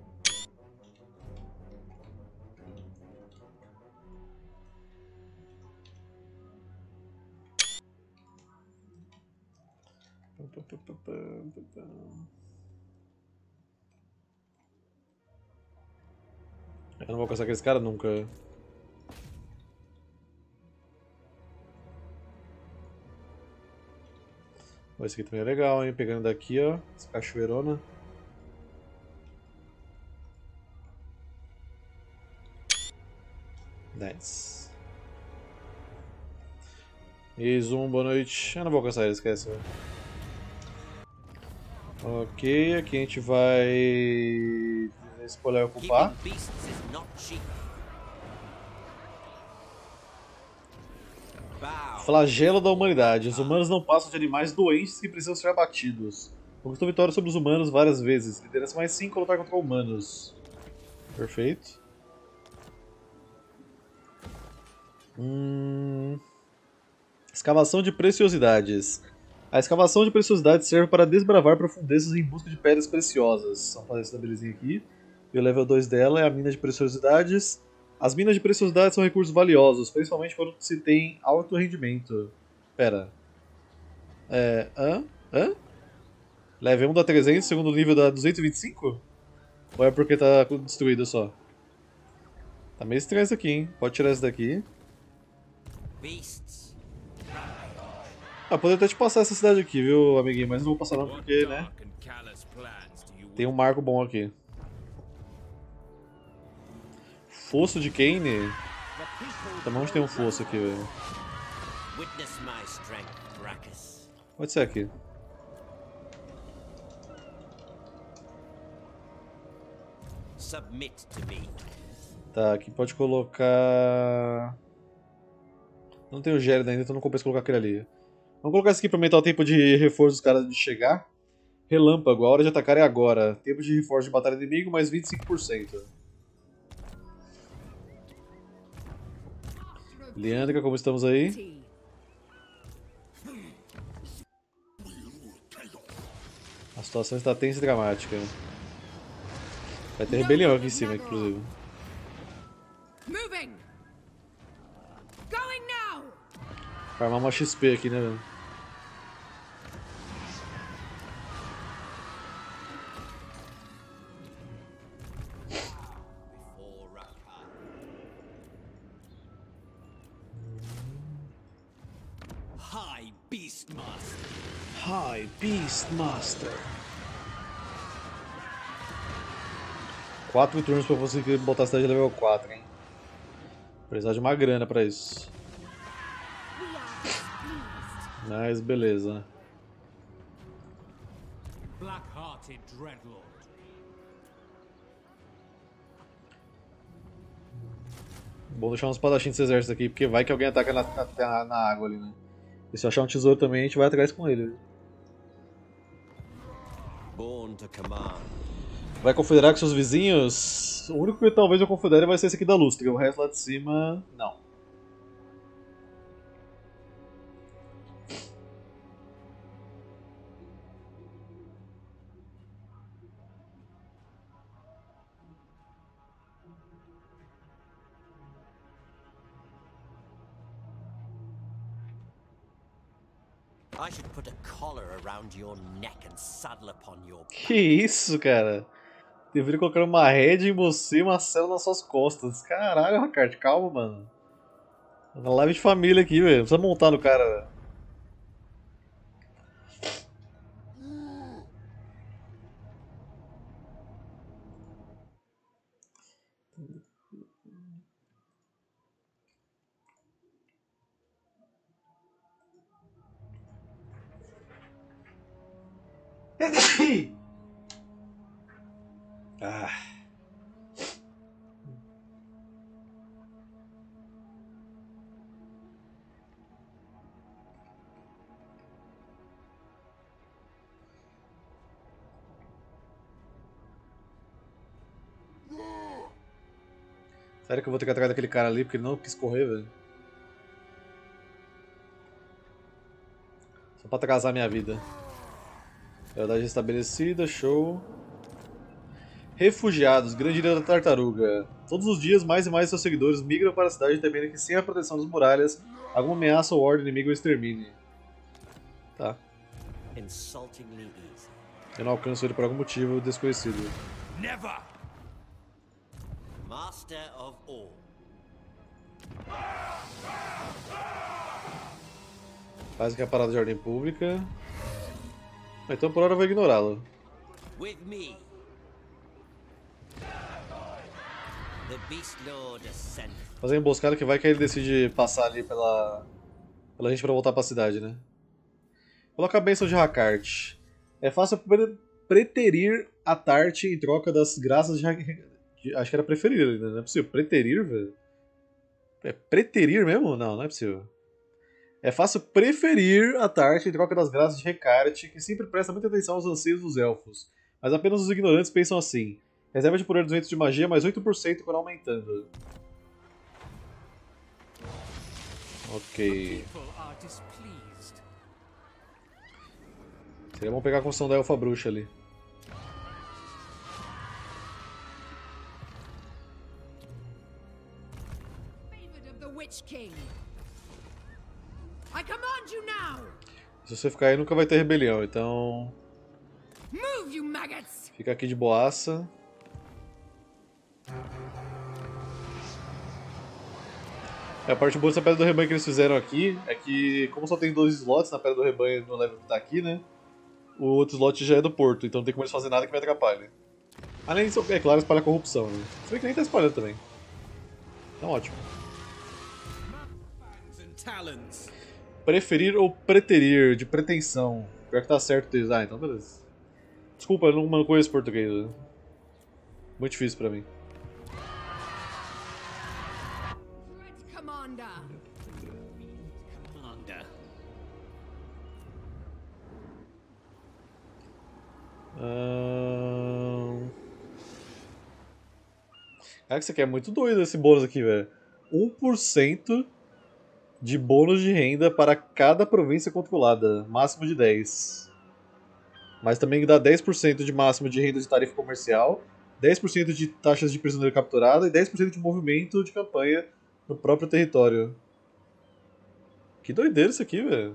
Eu não vou caçar aqueles caras nunca. Ó, esse aqui também é legal, hein? Pegando daqui, ó. Essa cachoeirona. Nice. E aí, Zoom, boa noite. Eu não vou caçar ele, esquece. Velho. Ok, aqui a gente vai escolher ocupar. Keeping beasts is not cheap. Bow. Flagelo da humanidade. Os humanos não passam de animais doentes que precisam ser abatidos. Conquistou vitória sobre os humanos várias vezes. Liderança mais cinco lutar contra humanos. Perfeito. Hum... Escavação de preciosidades. A escavação de preciosidades serve para desbravar profundezas em busca de pedras preciosas. Vamos fazer essa belezinha aqui. E o level dois dela é a mina de preciosidades. As minas de preciosidades são recursos valiosos, principalmente quando se tem alto rendimento. Pera. É. Hã? Hã? Level um dá trezentos, segundo nível dá duzentos e vinte e cinco? Ou é porque tá destruído só? Tá meio estranho isso aqui, hein? Pode tirar isso daqui. Beasts. Ah, poderia até te passar essa cidade aqui, viu, amiguinho? Mas não vou passar não porque, né? Tem um marco bom aqui. Fosso de Kane? Também onde tem um fosso aqui, velho? Witness my strength, Brachus. Pode ser aqui. Submit to me. Tá, aqui pode colocar... Não tem o Gérida ainda, então não compensa colocar aquele ali. Vamos colocar esse aqui pra aumentar o tempo de reforço dos caras de chegar. Relâmpago, a hora de atacar é agora. Tempo de reforço de batalha inimigo, mais vinte e cinco por cento. Leandra, como estamos aí? Tea. A situação está tensa e dramática. Vai ter rebelião aqui em cima, inclusive. Moving! Going now! Farmar uma X P aqui, né, velho? Before Rakar. High Beastmaster. High Beastmaster. Quatro turnos pra você botar a cidade de level quatro, hein? Precisar de uma grana pra isso. We are displeased. Mas beleza. Black-hearted Dreadlord. Bom deixar uns espadachim desse exército aqui, porque vai que alguém ataca na, na, na água ali, né? E se eu achar um tesouro também, a gente vai atrás com ele. Born to command. Vai confederar com seus vizinhos? O único que talvez eu confedere vai ser esse aqui da Lustra, o resto lá de cima, não. I should put a collar around your neck and saddle upon your back. Que isso, cara? Deveria colocar uma rede em você e uma cela nas suas costas. Caralho, Rakard, calma, mano. Na live de família aqui, velho. Não precisa montar no cara, velho. Ah. Sério que eu vou ter que atrás daquele cara ali porque ele não quis correr, velho? Só pra atrasar minha vida. Lealdade estabelecida, show. Refugiados, grande ilha da tartaruga. Todos os dias, mais e mais seus seguidores migram para a cidade temendo que sem a proteção das muralhas, alguma ameaça ou ordem inimigo o extermine. Tá. Insultingly easy. Eu não alcanço ele por algum motivo desconhecido. Never. Master of all. Faz aqui a parada de ordem pública. Então por hora eu vou ignorá-lo. With me. The Beast Lord ascended. Fazer uma emboscada que vai que ele decide passar ali pela, pela gente pra voltar pra cidade, né? Coloca a bênção de Rakard. É fácil pre preterir a Tarte em troca das graças de Rakard. Acho que era preferir ainda, não é possível. Preterir, velho? É preterir mesmo? Não, não é possível. É fácil preferir a Tarte em troca das graças de Rekart, que sempre presta muita atenção aos anseios dos elfos. Mas apenas os ignorantes pensam assim. Reserva de poder dos ventos de magia mais oito por cento quando aumentando. Ok. Seria bom pegar a construção da elfa bruxa ali. Se você ficar aí, nunca vai ter rebelião, então... Move, you maggots! Fica aqui de boaça. A parte boa dessa Pedra do Rebanho que eles fizeram aqui é que, como só tem dois slots na Pedra do Rebanho no level que tá aqui, né? O outro slot já é do porto, então não tem como eles fazerem nada que me atrapalhe. Além disso, é claro, espalha corrupção, né? Se bem que nem tá espalhando também. Então ótimo. Preferir ou preterir, de pretensão. Pior que tá certo o design, então beleza. Desculpa, eu não conheço português. Né? Muito difícil pra mim. Commander. Commander. Ahn... Cara, que isso aqui é muito doido esse bônus aqui, velho. um por cento de bônus de renda para cada província controlada, máximo de dez. Mas também dá dez por cento de máximo de renda de tarifa comercial, dez por cento de taxas de prisioneiro capturado e dez por cento de movimento de campanha no próprio território. Que doideira isso aqui, velho.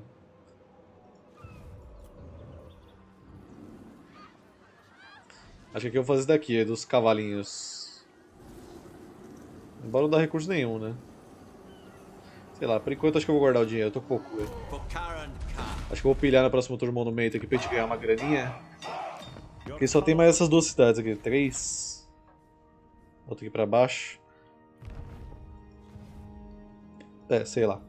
Acho que aqui eu vou fazer isso daqui, dos cavalinhos. Embora não dá recurso nenhum, né? Sei lá, por enquanto acho que eu vou guardar o dinheiro, eu tô com pouco, velho. Acho que eu vou pilhar no próximo turno monumento aqui pra gente ganhar uma graninha. Porque só tem mais essas duas cidades aqui, três. Outro aqui pra baixo. É, sei lá.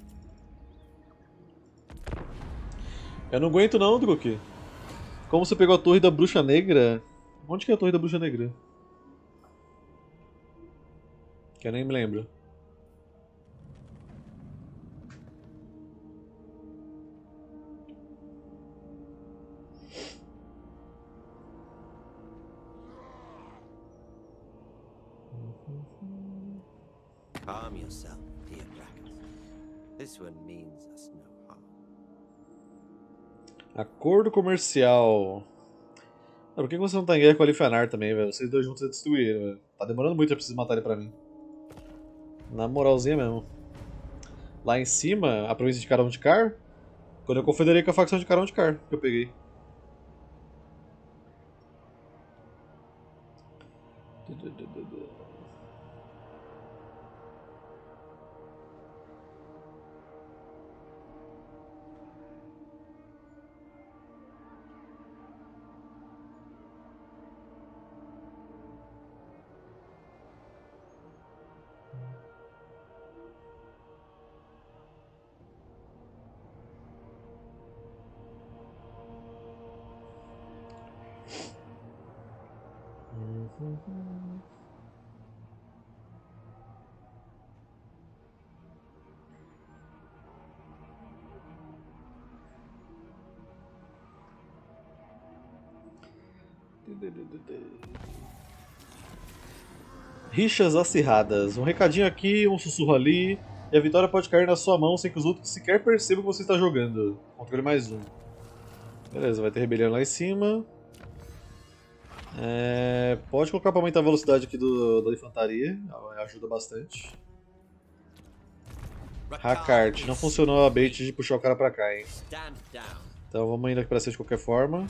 Eu não aguento não, Druk. Como você pegou a torre da bruxa negra? Onde que é a torre da bruxa negra? Que eu nem me lembro. Calm yourself, dear Brackens. This one means us no harm. Acordo comercial. Ah, por que você não tá em guerra com a Lifanar também, velho? Vocês dois juntos se destruíram, velho. Tá demorando muito pra vocês matarem pra mim. Na moralzinha mesmo. Lá em cima, a província de Carão de Car. Quando eu confederei com a facção de Carão de Car, que eu peguei. Rixas acirradas. Um recadinho aqui, um sussurro ali, e a vitória pode cair na sua mão sem que os outros sequer percebam que você está jogando. Controle mais um. Beleza, vai ter rebelião lá em cima. É, pode colocar para aumentar a velocidade aqui do, da infantaria, ajuda bastante. Hakart, não funcionou a bait de puxar o cara pra cá, hein. Então vamos indo aqui pra cima de qualquer forma.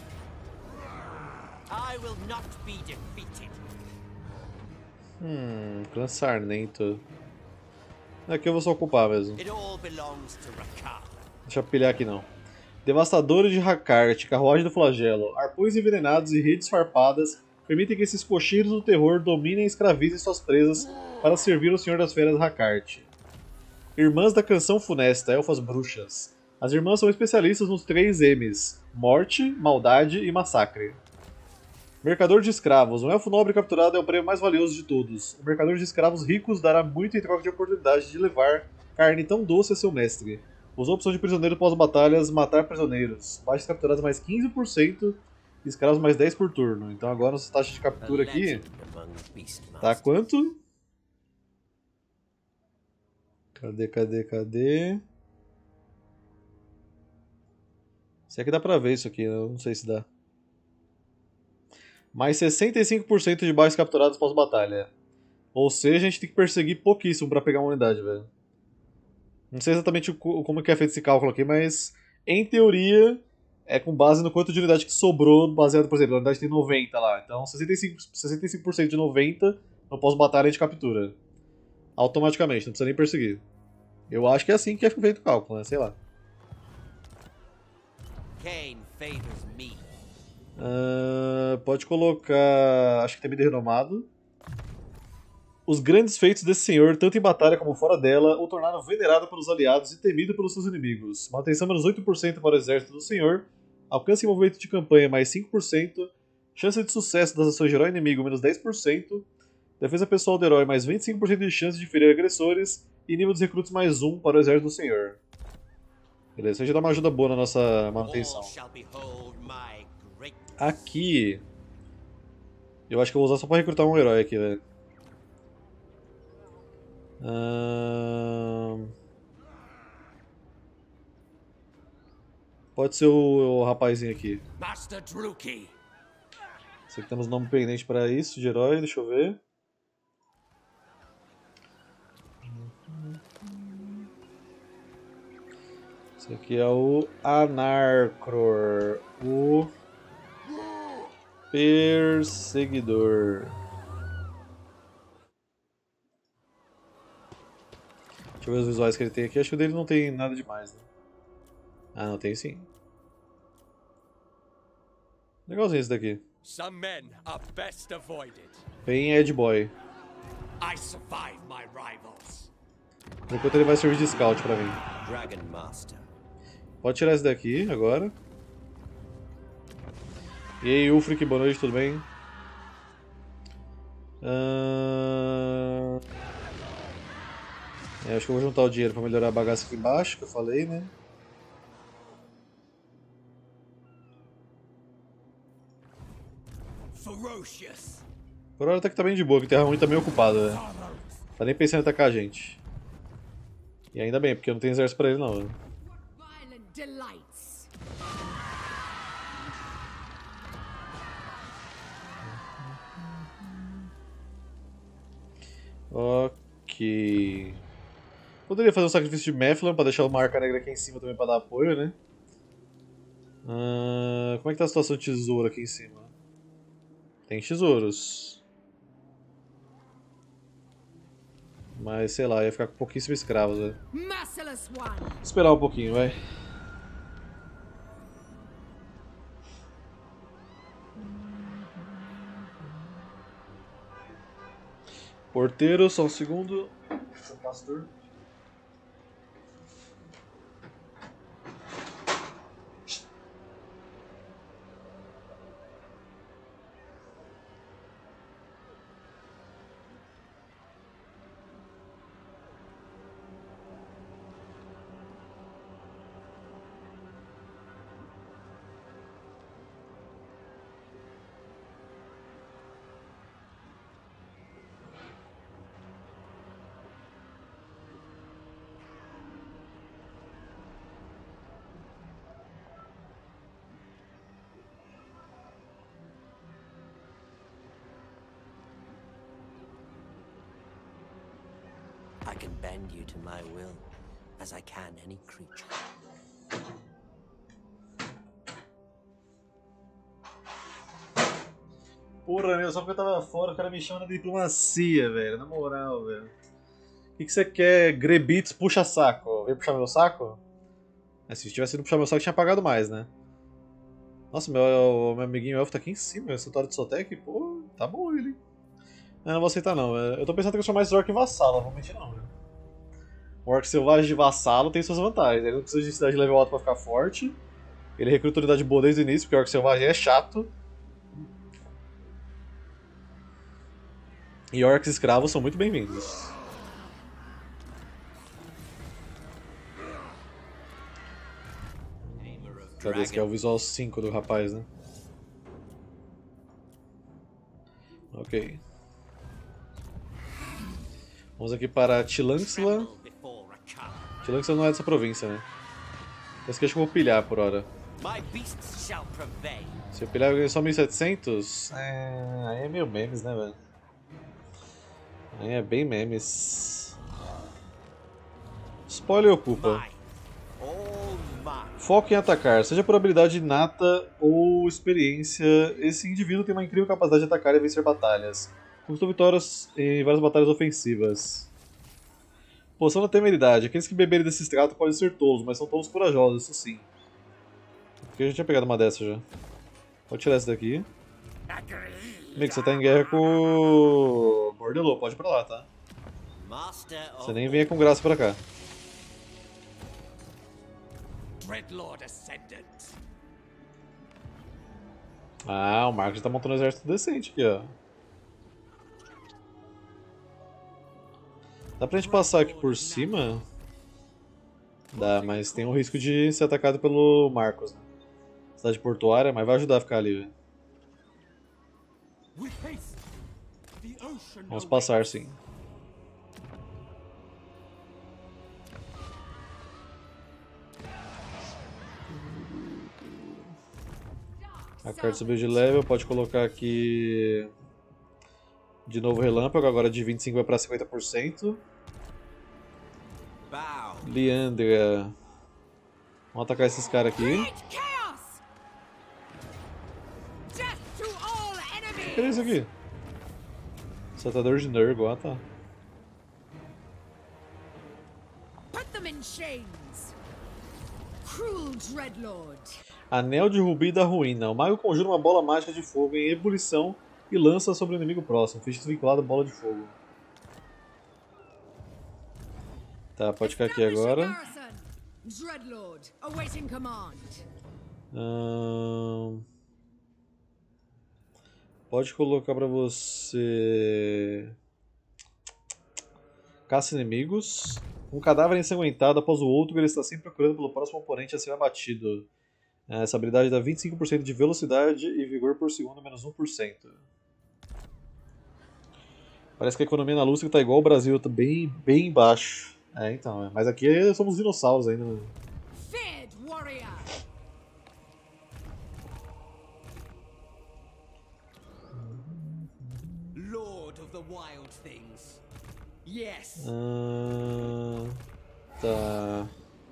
Hum, clã Sarnento. Aqui eu vou só ocupar mesmo. Deixa eu pilhar aqui não. Devastadores de Hakart, Carruagem do Flagelo, arpões envenenados e redes farpadas permitem que esses cocheiros do terror dominem e escravizem suas presas para servir o Senhor das Feras Hakart. Irmãs da Canção Funesta, Elfas Bruxas. As irmãs são especialistas nos três M's: Morte, Maldade e Massacre. Mercador de Escravos. Um elfo nobre capturado é o prêmio mais valioso de todos. O mercador de escravos ricos dará muito em troca de oportunidade de levar carne tão doce a seu mestre. Usou a opção de prisioneiro pós-batalhas, matar prisioneiros. Baixas capturadas mais quinze por cento e escravos mais dez por turno. Então agora nossa taxa de captura aqui tá quanto? Cadê, cadê, cadê? Se é que dá pra ver isso aqui, eu não sei se dá. Mais sessenta e cinco por cento de baixas capturadas pós-batalha. Ou seja, a gente tem que perseguir pouquíssimo pra pegar uma unidade, velho. Não sei exatamente o, como que é feito esse cálculo aqui, mas em teoria é com base no quanto de unidade que sobrou, baseado, por exemplo, a unidade tem noventa lá. Então sessenta e cinco, sessenta e cinco por cento de noventa no pós-batalha a gente captura. Automaticamente, não precisa nem perseguir. Eu acho que é assim que é feito o cálculo, né? Sei lá. Uh, pode colocar... acho que tem medo renomado. Os grandes feitos desse senhor, tanto em batalha como fora dela, o tornaram venerado pelos aliados e temido pelos seus inimigos. Manutenção menos oito por cento para o exército do senhor. Alcance e movimento de campanha mais cinco por cento. Chance de sucesso das ações de herói inimigo menos dez por cento. Defesa pessoal do herói mais vinte e cinco por cento de chance de ferir agressores. E nível dos recrutos mais um para o exército do senhor. Beleza, isso já dá uma ajuda boa na nossa manutenção. Aqui... eu acho que eu vou usar só para recrutar um herói aqui, velho. Hum... Pode ser o, o rapazinho aqui. Sei que temos nome pendente para isso de herói, deixa eu ver. Esse aqui é o Anarcror, o Perseguidor. Deixa eu ver os visuais que ele tem aqui. Acho que o dele não tem nada demais, né? Ah, não, tem sim. Legalzinho esse daqui. Some men are best avoided. Bem Ed Boy. I survive my rivals. Enquanto ele vai servir de scout pra mim. Dragon Master. Pode tirar esse daqui agora. E aí, Ulfric, boa noite, tudo bem? Uh... É, acho que eu vou juntar o dinheiro pra melhorar a bagaça aqui embaixo, que eu falei, né? Ferocious. Por hora até que tá bem de boa, que Terra Ruim tá meio ocupado, né? Tá nem pensando em atacar a gente. E ainda bem, porque eu não tenho exército pra ele não, né? Violent delights. Ok. Poderia fazer um sacrifício de Mephilan pra deixar uma arca negra aqui em cima também pra dar apoio, né? Ah, como é que tá a situação de tesouro aqui em cima? Tem tesouros. Mas sei lá, ia ficar com pouquíssimos escravos, né? Merciless one. Vou esperar um pouquinho, vai. Porteiro, só um segundo. Pastor. I can bend you to my will, as I can any creature. Porra, meu, só porque eu tava fora, o cara me chama na diplomacia, velho. Na moral, velho. O que, que você quer? Grebits puxa saco. Vem puxar meu saco? É, se tivesse ido puxar meu saco, tinha pagado mais, né? Nossa, meu, meu amiguinho elfo tá aqui em cima, meu santuário de Sotec. Pô, tá bom ele. Eu não vou aceitar não. Eu tô pensando em transformar esse orc em vassalo, não vou mentir não, velho. O orc selvagem de vassalo tem suas vantagens. Ele não precisa de cidade de level alto pra ficar forte. Ele recruta unidade boa desde o início, porque o orc selvagem é chato. E orcs escravos são muito bem-vindos. Cadê esse que é o visual cinco do rapaz, né? Ok. Vamos aqui para Tilanxla. Tilanxla não é dessa província, né? Esse aqui acho que eu vou pilhar por hora. Se eu pilhar eu ganho só mil e setecentos? É... Aí é meio memes, né, velho? Aí é bem memes. Spoiler ocupa. Foco em atacar, seja por habilidade inata ou experiência, esse indivíduo tem uma incrível capacidade de atacar e vencer batalhas. Conquistou vitórias em várias batalhas ofensivas. Poção da temeridade. Aqueles que beberem desse extrato podem ser tolos, mas são tolos corajosos, isso sim. Porque eu já tinha pegado uma dessa já. Pode tirar essa daqui. Amigo, você tá em guerra com o Bordelô, pode ir pra lá, tá? Você nem venha com graça pra cá. Ah, o Marcos já tá montando um exército decente aqui, ó. Dá pra gente passar aqui por cima? Dá, mas tem o risco de ser atacado pelo Marcos, né? Cidade portuária, mas vai ajudar a ficar ali, velho. Vamos passar, sim. A carta subiu de level, pode colocar aqui de novo relâmpago, agora de vinte e cinco vai para cinquenta por cento. Liandra. Vamos atacar esses caras aqui. O que é isso aqui? Saltador de Nurgle, ah tá. in chains. Cruel Dreadlord. Anel de Rubi da Ruína. O mago conjura uma bola mágica de fogo em ebulição e lança sobre o inimigo próximo. Feitiço vinculado à bola de fogo. Tá, pode ficar aqui agora. Dreadlord, awaiting command. Hum... Pode colocar pra você... Caça inimigos. Um cadáver ensanguentado após o outro, ele está sempre procurando pelo próximo oponente a ser abatido. Essa habilidade dá vinte e cinco por cento de velocidade e vigor por segundo, menos um por cento. Parece que a economia na Lúcia está igual ao Brasil, tá bem, bem baixo. É, então, mas aqui somos dinossauros ainda. Feared warrior. Lord of the wild things. Yes. Ah, tá.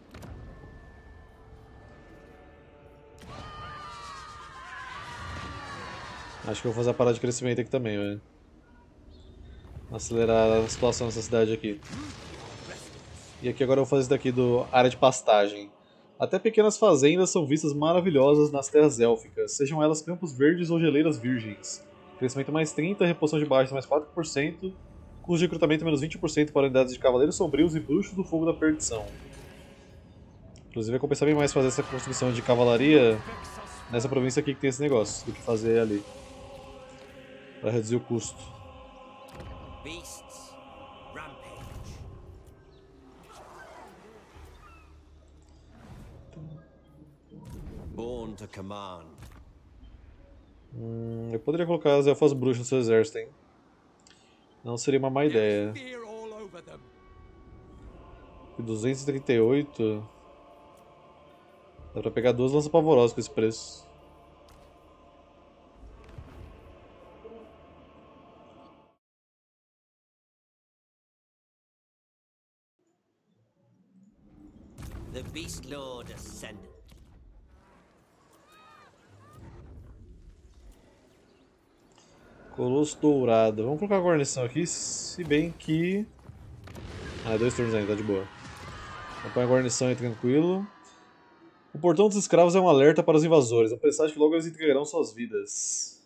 Acho que eu vou fazer a parada de crescimento aqui também, velho. Acelerar a situação nessa cidade aqui. E aqui agora eu vou fazer isso daqui do área de pastagem. Até pequenas fazendas são vistas maravilhosas nas terras élficas, sejam elas campos verdes ou geleiras virgens. Crescimento mais trinta, reposição de baixa mais quatro por cento, custo de recrutamento menos vinte por cento para unidades de cavaleiros sombrios e bruxos do fogo da perdição. Inclusive vai compensar bem mais fazer essa construção de cavalaria nessa província aqui que tem esse negócio, do que fazer ali. Para reduzir o custo. Beasts, rampage. Born to command. Hum, eu poderia colocar as elfas bruxas no seu exército, hein? Não seria uma má ideia. Fear all over them. duzentos e trinta e oito. Dá pra pegar duas lanças pavorosas com esse preço. The Beast Lord ascended. Colosso dourado. Vamos colocar a guarnição aqui, se bem que... Ah, dois turnos ainda, tá de boa. Vamos pôr a guarnição aí tranquilo. O portão dos escravos é um alerta para os invasores. A presságio que logo eles entregarão suas vidas.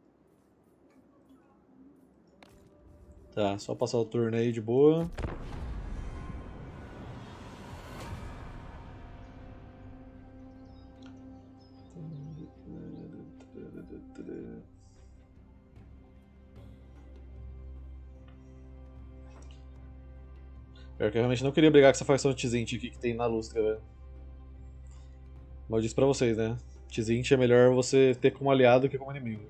Tá, só passar o turno aí de boa. Pior que eu realmente não queria brigar com essa facção de Tzint aqui que tem na Lustra, velho. Mas eu disse pra vocês, né? Tzint é melhor você ter como aliado que como inimigo.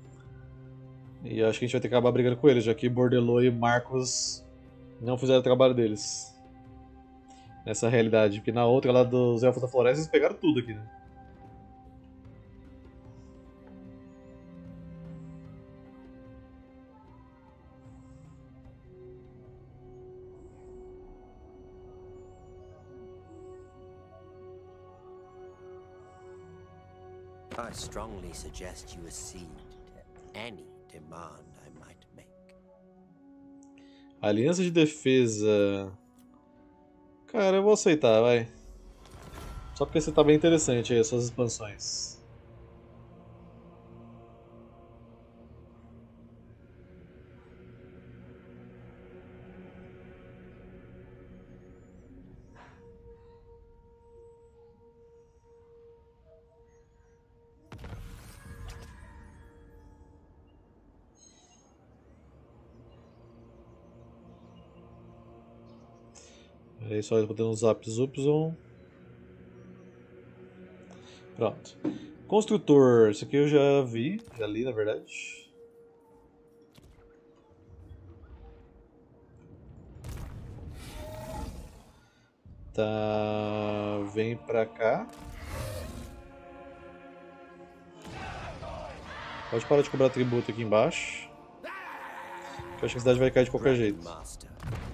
E acho que a gente vai ter que acabar brigando com eles, já que Bordelot e Marcos não fizeram o trabalho deles. Nessa realidade. Porque na outra, lá dos Elfos da Floresta, eles pegaram tudo aqui, né? I strongly suggest you accede to any demand I might make. Aliança de defesa. Cara, eu vou aceitar, vai. Só porque você tá bem interessante aí, as suas expansões. É isso, olha, botando um zap Y. Pronto. Construtor, isso aqui eu já vi, já li na verdade. Tá, vem pra cá. Pode parar de cobrar tributo aqui embaixo. Eu acho que a cidade vai cair de qualquer jeito. Master.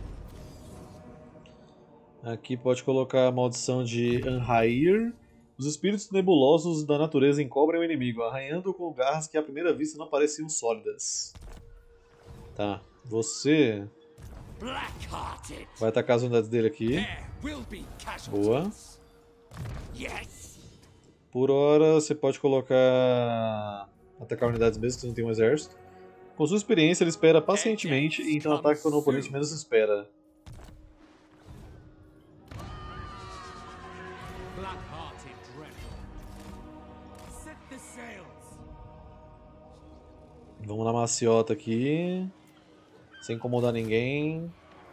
Aqui pode colocar a maldição de Anhair. Os espíritos nebulosos da natureza encobrem o inimigo, arranhando com garras que à primeira vista não pareciam sólidas. Tá, você... Black-hearted. Vai atacar as unidades dele aqui. There will be Boa. casualties. Yes. Por hora, você pode colocar... atacar unidades mesmo que você não tem um exército. Com sua experiência, ele espera pacientemente e então ataca quando o oponente menos espera. Black-hearted Dreadlord. Set the sails. Vamos na maciota aqui. Sem incomodar ninguém.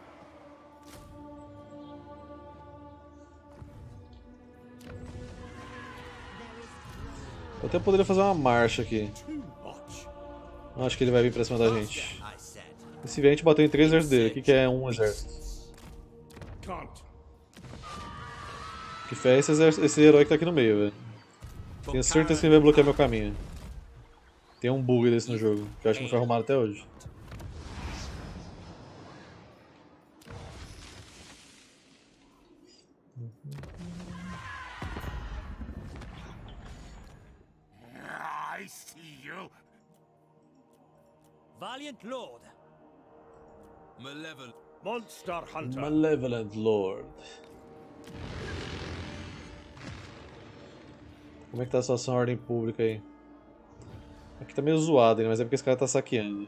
Eu até poderia fazer uma marcha aqui. Não acho que ele vai vir pra cima da gente. E se vier, a gente bateu em três exércitos dele. O que, que é um exército? Que fé é esse, exército, esse herói que tá aqui no meio, velho. Tenho certeza que ele vai bloquear meu caminho. Tem um bug desse no jogo, que eu acho que não foi arrumado até hoje. I see you. Valiant Lord. Malevolent Monster Hunter. Malevolent Lord. Como é que tá a situação da ordem pública aí? Aqui tá meio zoado, hein? Mas é porque esse cara tá saqueando.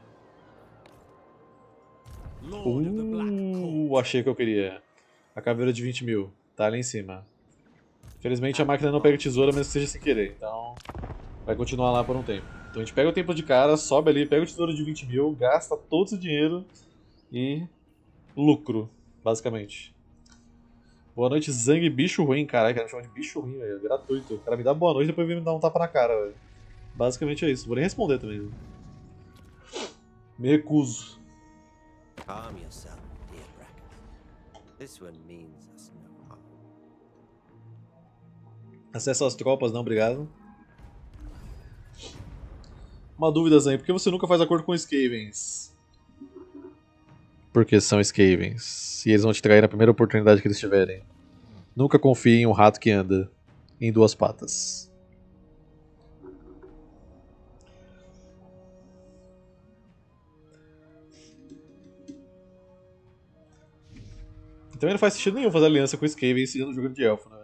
Lord of the Black Uh, Court. achei o que eu queria. A caveira de vinte mil. Tá ali em cima. Infelizmente a máquina não pega tesoura, mesmo que seja sem querer. Então vai continuar lá por um tempo. Então a gente pega o templo de cara, sobe ali, pega o tesouro de vinte mil, gasta todo esse dinheiro e lucro, basicamente. Boa noite, Zang, bicho ruim, caralho, cara, me chama de bicho ruim, velho, gratuito. O cara me dá boa noite e depois vem me dar um tapa na cara, velho. Basicamente é isso, vou nem responder também. Me recuso. Calm yourself, dear Bracken. This one means us no harm. Acesso às tropas, não, obrigado. Uma dúvida, Zang, por que você nunca faz acordo com Skavens? Porque são Skavens. E eles vão te trair na primeira oportunidade que eles tiverem. Nunca confie em um rato que anda em duas patas. Também não faz sentido nenhum fazer aliança com Skavens sendo jogando de elfo, né?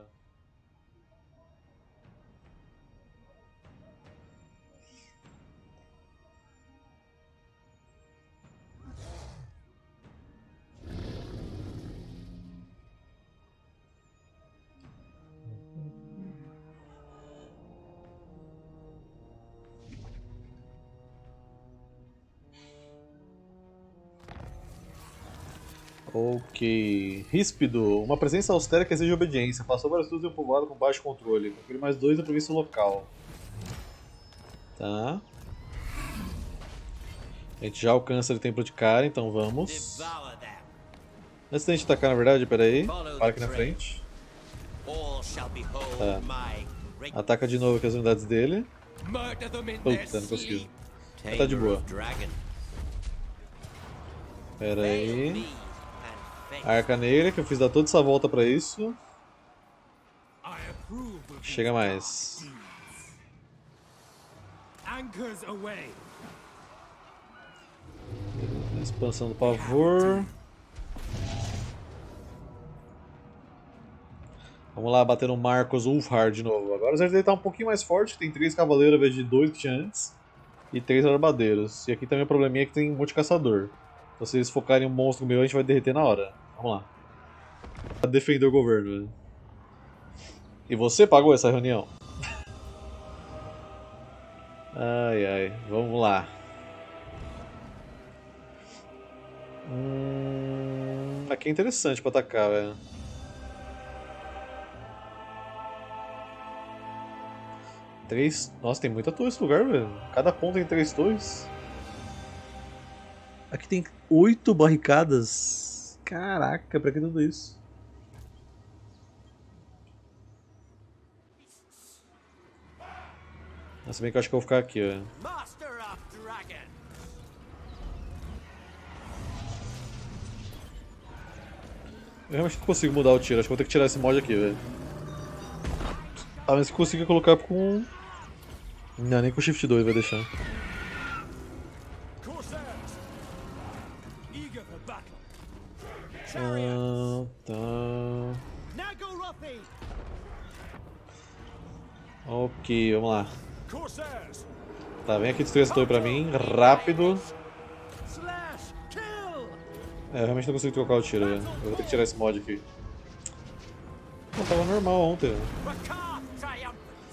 Ok. Ríspido. Uma presença austera que exige obediência. Passou vários turnos em um povoado com baixo controle. Confere mais dois na província local. Tá. A gente já alcança o templo de cara, então vamos. Devour them. Antes da gente atacar, na verdade, peraí. Follow Para the aqui na trail. frente. All shall behold Tá. my great Ataca de novo com as unidades dele. Murder them in their Puta, não consegui. sleep. Tá de tamer boa. of dragon. Pera Veil aí. me and face. Arca negra, que eu fiz dar toda essa volta pra isso. I approve of Chega mais. anchors away. Expansão do pavor. Vamos lá, bater no Marcos Ulfhard de novo. Agora o exército dele tá um pouquinho mais forte, tem três cavaleiros ao invés de dois que tinha antes. E três arbadeiros. E aqui também o probleminha é que tem um monte de caçador. Então se eles focarem um monstro meu, a gente vai derreter na hora. Vamos lá. Pra defender o governo. Né? E você pagou essa reunião? Ai ai, vamos lá. Hum, aqui é interessante pra atacar, velho. Três. Nossa, tem muita torre nesse lugar, velho. Cada ponto tem três torres. Aqui tem oito barricadas. Caraca, pra que tudo isso? Se bem que eu acho que eu vou ficar aqui, velho. Master of dragon. Eu realmente não consigo mudar o tiro, acho que vou ter que tirar esse mod aqui, velho. Ah, mas se conseguir colocar com... Não, nem com o Shift dois vai deixar. Corsairs, eager for battle. Ah, tá. Nagorothi! Ok, vamos lá. Corsairs! Tá, vem aqui destruir essa torre pra mim, rápido. Slash! Kill! É, eu realmente não consigo trocar o tiro, velho. Eu vou ter que tirar esse mod aqui. Pô, tava normal ontem. Rakar triumphant.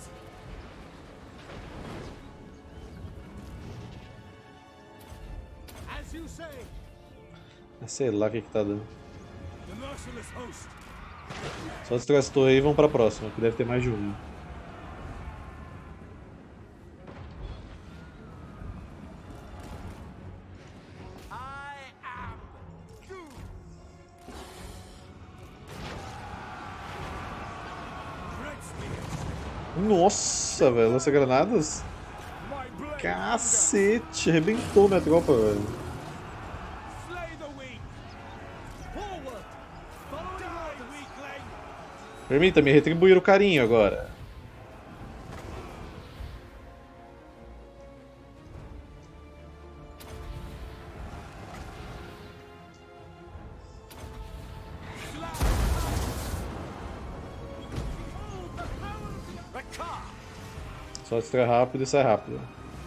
As you say, Ah, sei lá o que que tá dando. the merciless host. Só destruir essa torre aí e vamos pra próxima, que deve ter mais de uma. I am Doom. Red spears. Nossa, velho, lança granadas? My blade. Cacete, arrebentou minha tropa, velho. Slay the weak. Forward. Follow die, weakling. Permita-me retribuir o carinho agora. Rakar. Só destrói rápido e sai rápido.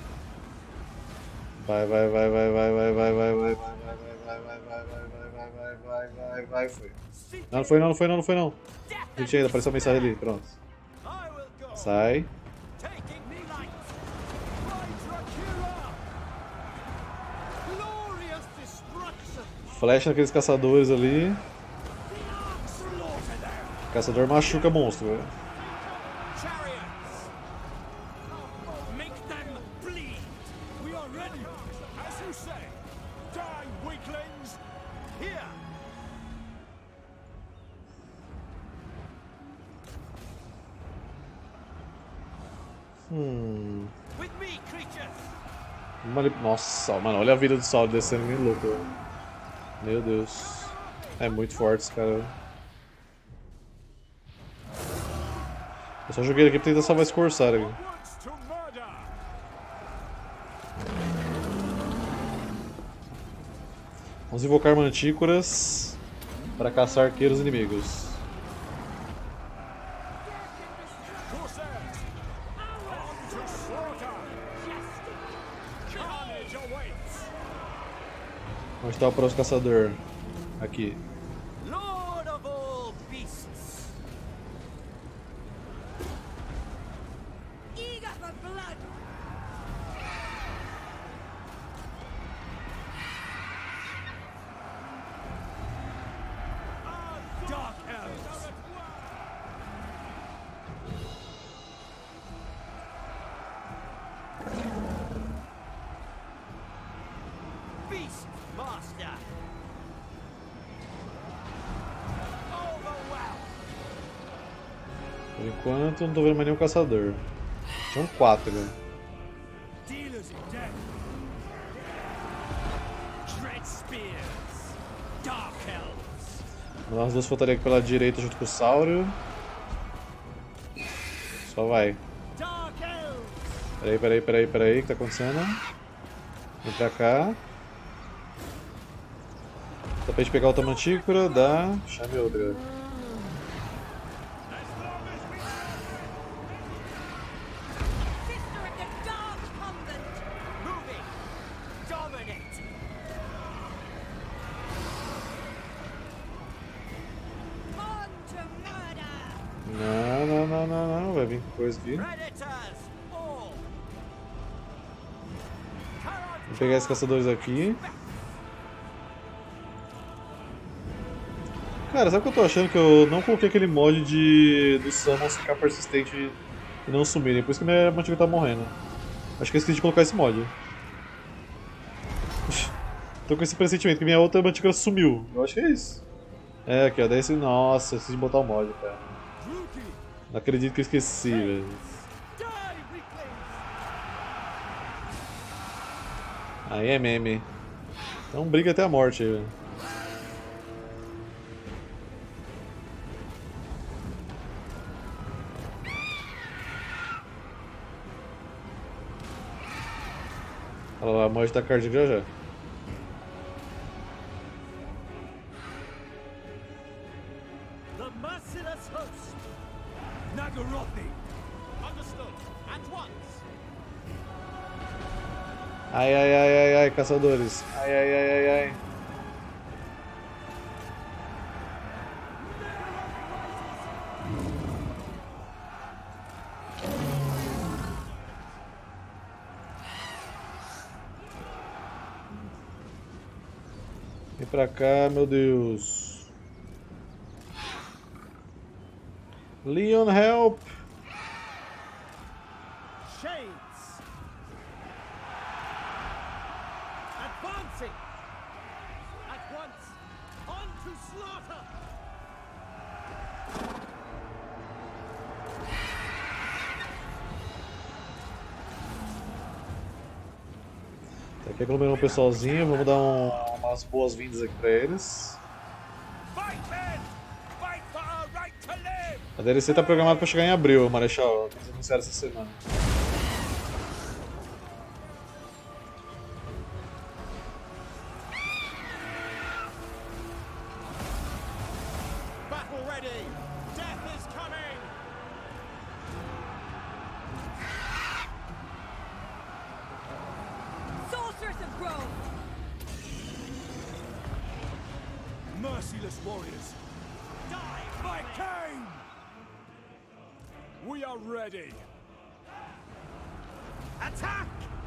Vai, vai, vai, vai, vai, vai, vai, vai, vai, vai, vai, vai, vai, vai, vai, vai, vai, vai, vai, vai, foi. Não, não foi não, não foi não, não foi não. Gente, ainda apareceu a mensagem ali, pronto. I will go. Sai. Taking flight. Glorious destruction. Flecha naqueles caçadores ali. Slaughter them. Caçador machuca monstro, velho. Chariots. Make them bleed. We are ready. As you say. Die, weaklings. Here. Hum. With me, creatures. Mani- Nossa, mano, olha a vida do Saulo descendo, nem louco, velho. Meu Deus. É muito forte esse cara. Eu só joguei ele aqui pra tentar salvar esse Corsário aqui. Onwards to murder. Vamos invocar mantícoras para caçar arqueiros inimigos. Corsairs. On to slaughter. Carnage awaits. Onde está o próximo caçador? Aqui. Lord of all beasts. Eager for blood! Dark elves. Beast master. Overwhelmed. Por enquanto não tô vendo mais nenhum caçador. Tinham quatro, né? Dealers in death. Dread spears. Dark elves. Mandar umas duas fotarias pela direita junto com o Saurio. Só vai. Dark elves. Peraí, peraí, peraí, peraí, o que tá acontecendo? Vem pra cá. Dá pra gente pegar outra mantícora? Dá. Chame outra. Sister of the Dark Convent! Moving. Dominate. On to murder! Não, não, não, não, não. Vai vir coisa aqui. Predators. All. Vou pegar esses caçadores aqui. Cara, sabe o que eu tô achando? Que eu não coloquei aquele mod de do Summons ficar persistente e não sumirem. Por isso que minha mantiga tá morrendo. Acho que eu esqueci de colocar esse mod. Tô com esse pressentimento que minha outra mantiga sumiu. Eu acho que é isso. É, aqui ó. Daí esse... Nossa, eu esqueci de botar o mod, cara. Rookie. Não acredito que eu esqueci, velho. Die, weaklings. Aí é meme. Então briga até a morte aí, velho. Olha lá, a morte da card já já. Nagarothi. Understood. At once. Ai, ai, ai, ai, ai, caçadores. Ai, ai, ai, ai, ai. Vem pra cá, meu Deus. Leon, help! Shades. Advancing. At once. On to slaughter. Tá aqui aglomerando um pessoalzinho, vamos dar um, umas boas-vindas aqui pra eles. Fight, men. Fight for our right to live. A D L C tá programada pra chegar em abril, Marechal. Eles anunciaram essa semana. Battle ready. Death is coming. Sorcerers have grown. Merciless warriors. Die by Cain. We are ready. Attack!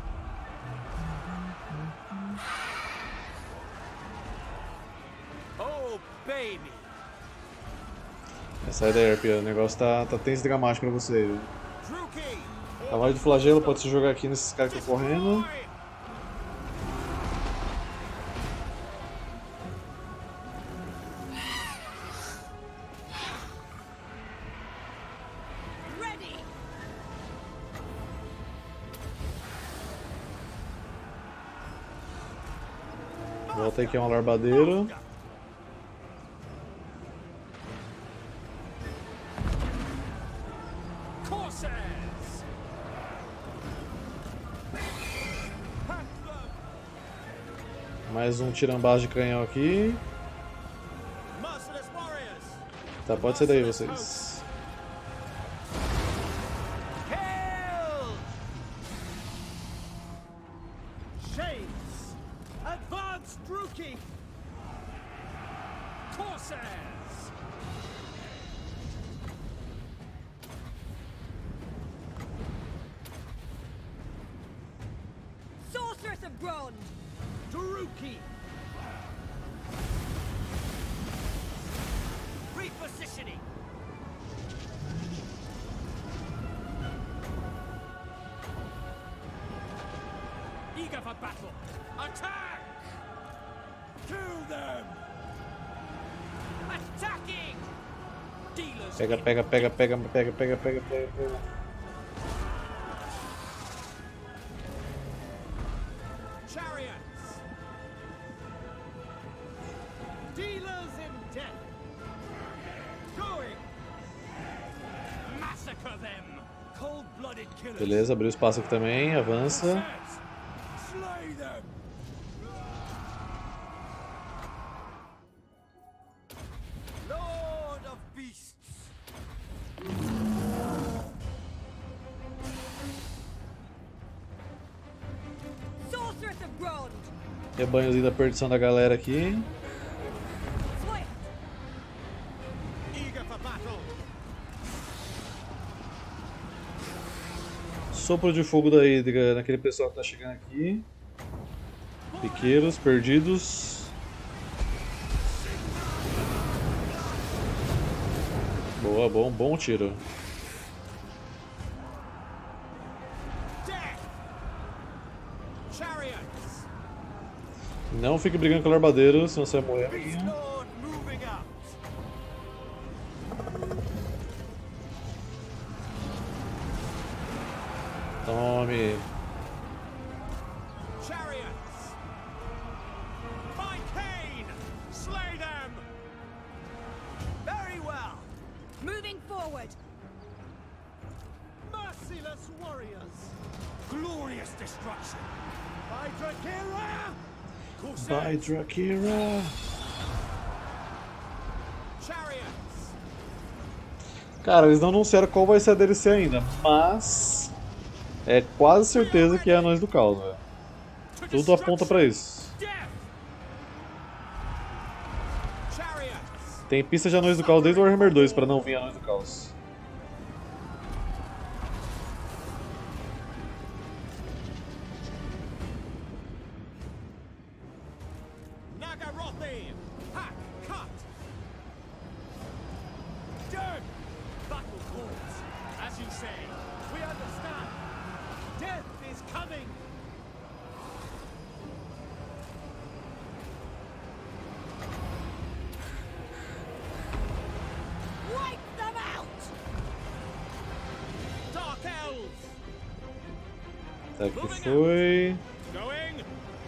Oh, baby. Sai daí, Arpia. O negócio tá, tá tenso e dramático pra você. Viu? Druki. Cavalo de flagelo pode se jogar aqui nesses caras que estão correndo. Ready. Volta aqui, é um alarbadeiro. Corsairs. Mais um tirambás de canhão aqui. Merciless warriors. Tá, pode ser daí vocês. Kill. Shades. Advance, Druki. Corsairs. Sorcerers have grown. Druki. Repositioning. Eager for battle. Attack. Kill them. Attacking. Dealers. Pega, pega, pega, pega, pega, pega, pega, pega, pega. Chariots. Dealers in death. Going. Massacre them. Cold-blooded killers. Beleza, abriu espaço aqui também, avança. Corsairs. Slay them. Lord of beasts. Sorcerers have grown. Rebanhozinho da perdição da galera aqui. Swift. Eager for battle. Sopro de fogo da Hidra naquele pessoal que tá chegando aqui. Piqueiros, perdidos. Boa, bom, bom tiro. Death. Chariots. Não fique brigando com o larbadeiro, senão você vai morrer. Beast amiguinho. Lord moving out. Tome. Chariots. By Cain. Slay them. Very well. Moving forward. Merciless warriors. Glorious destruction. By Drakira. By Drakira. Chariots. Cara, eles não anunciaram qual vai ser a D L C ainda, mas é quase certeza que é Anões do Caos, velho. Tudo aponta pra isso. Tem pista de Anões do Caos desde o Warhammer dois pra não vir Anões do Caos. Nagarothi! Hack! Cut! Dead! Battle calls. As you say, we understand. Death is coming! Wipe them out! Dark Elves! Tá, aqui foi. Going!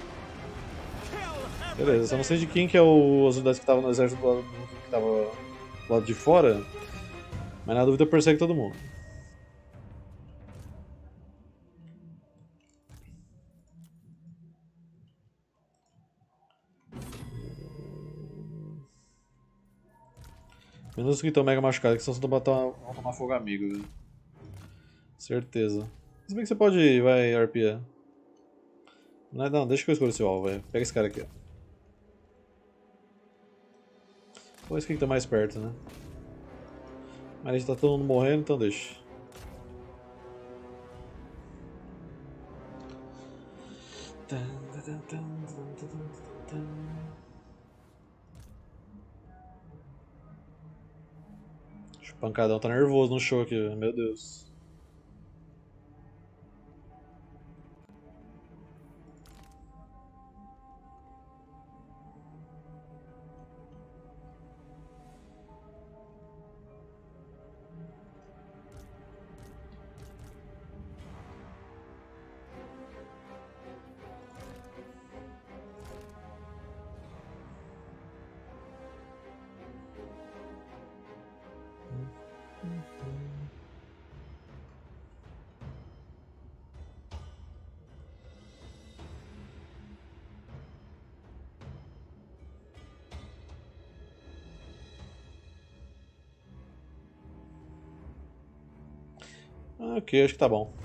Kill Beleza, só não sei de quem que é o, as unidades que estavam no exército do lado, que tava do lado de fora, mas na dúvida persegue todo mundo. Menos os que estão mega machucados, que são vão tomar, vão tomar fogo amigo, velho. Certeza. Se bem que você pode ir, vai, arpia. Não, não, deixa que eu escolha esse alvo, velho. Pega esse cara aqui, ó. Ou esse aqui que tá mais perto, né? Mas a gente tá todo mundo morrendo, então deixa. O pancadão tá nervoso no show aqui, meu Deus. Ok, acho que tá bom.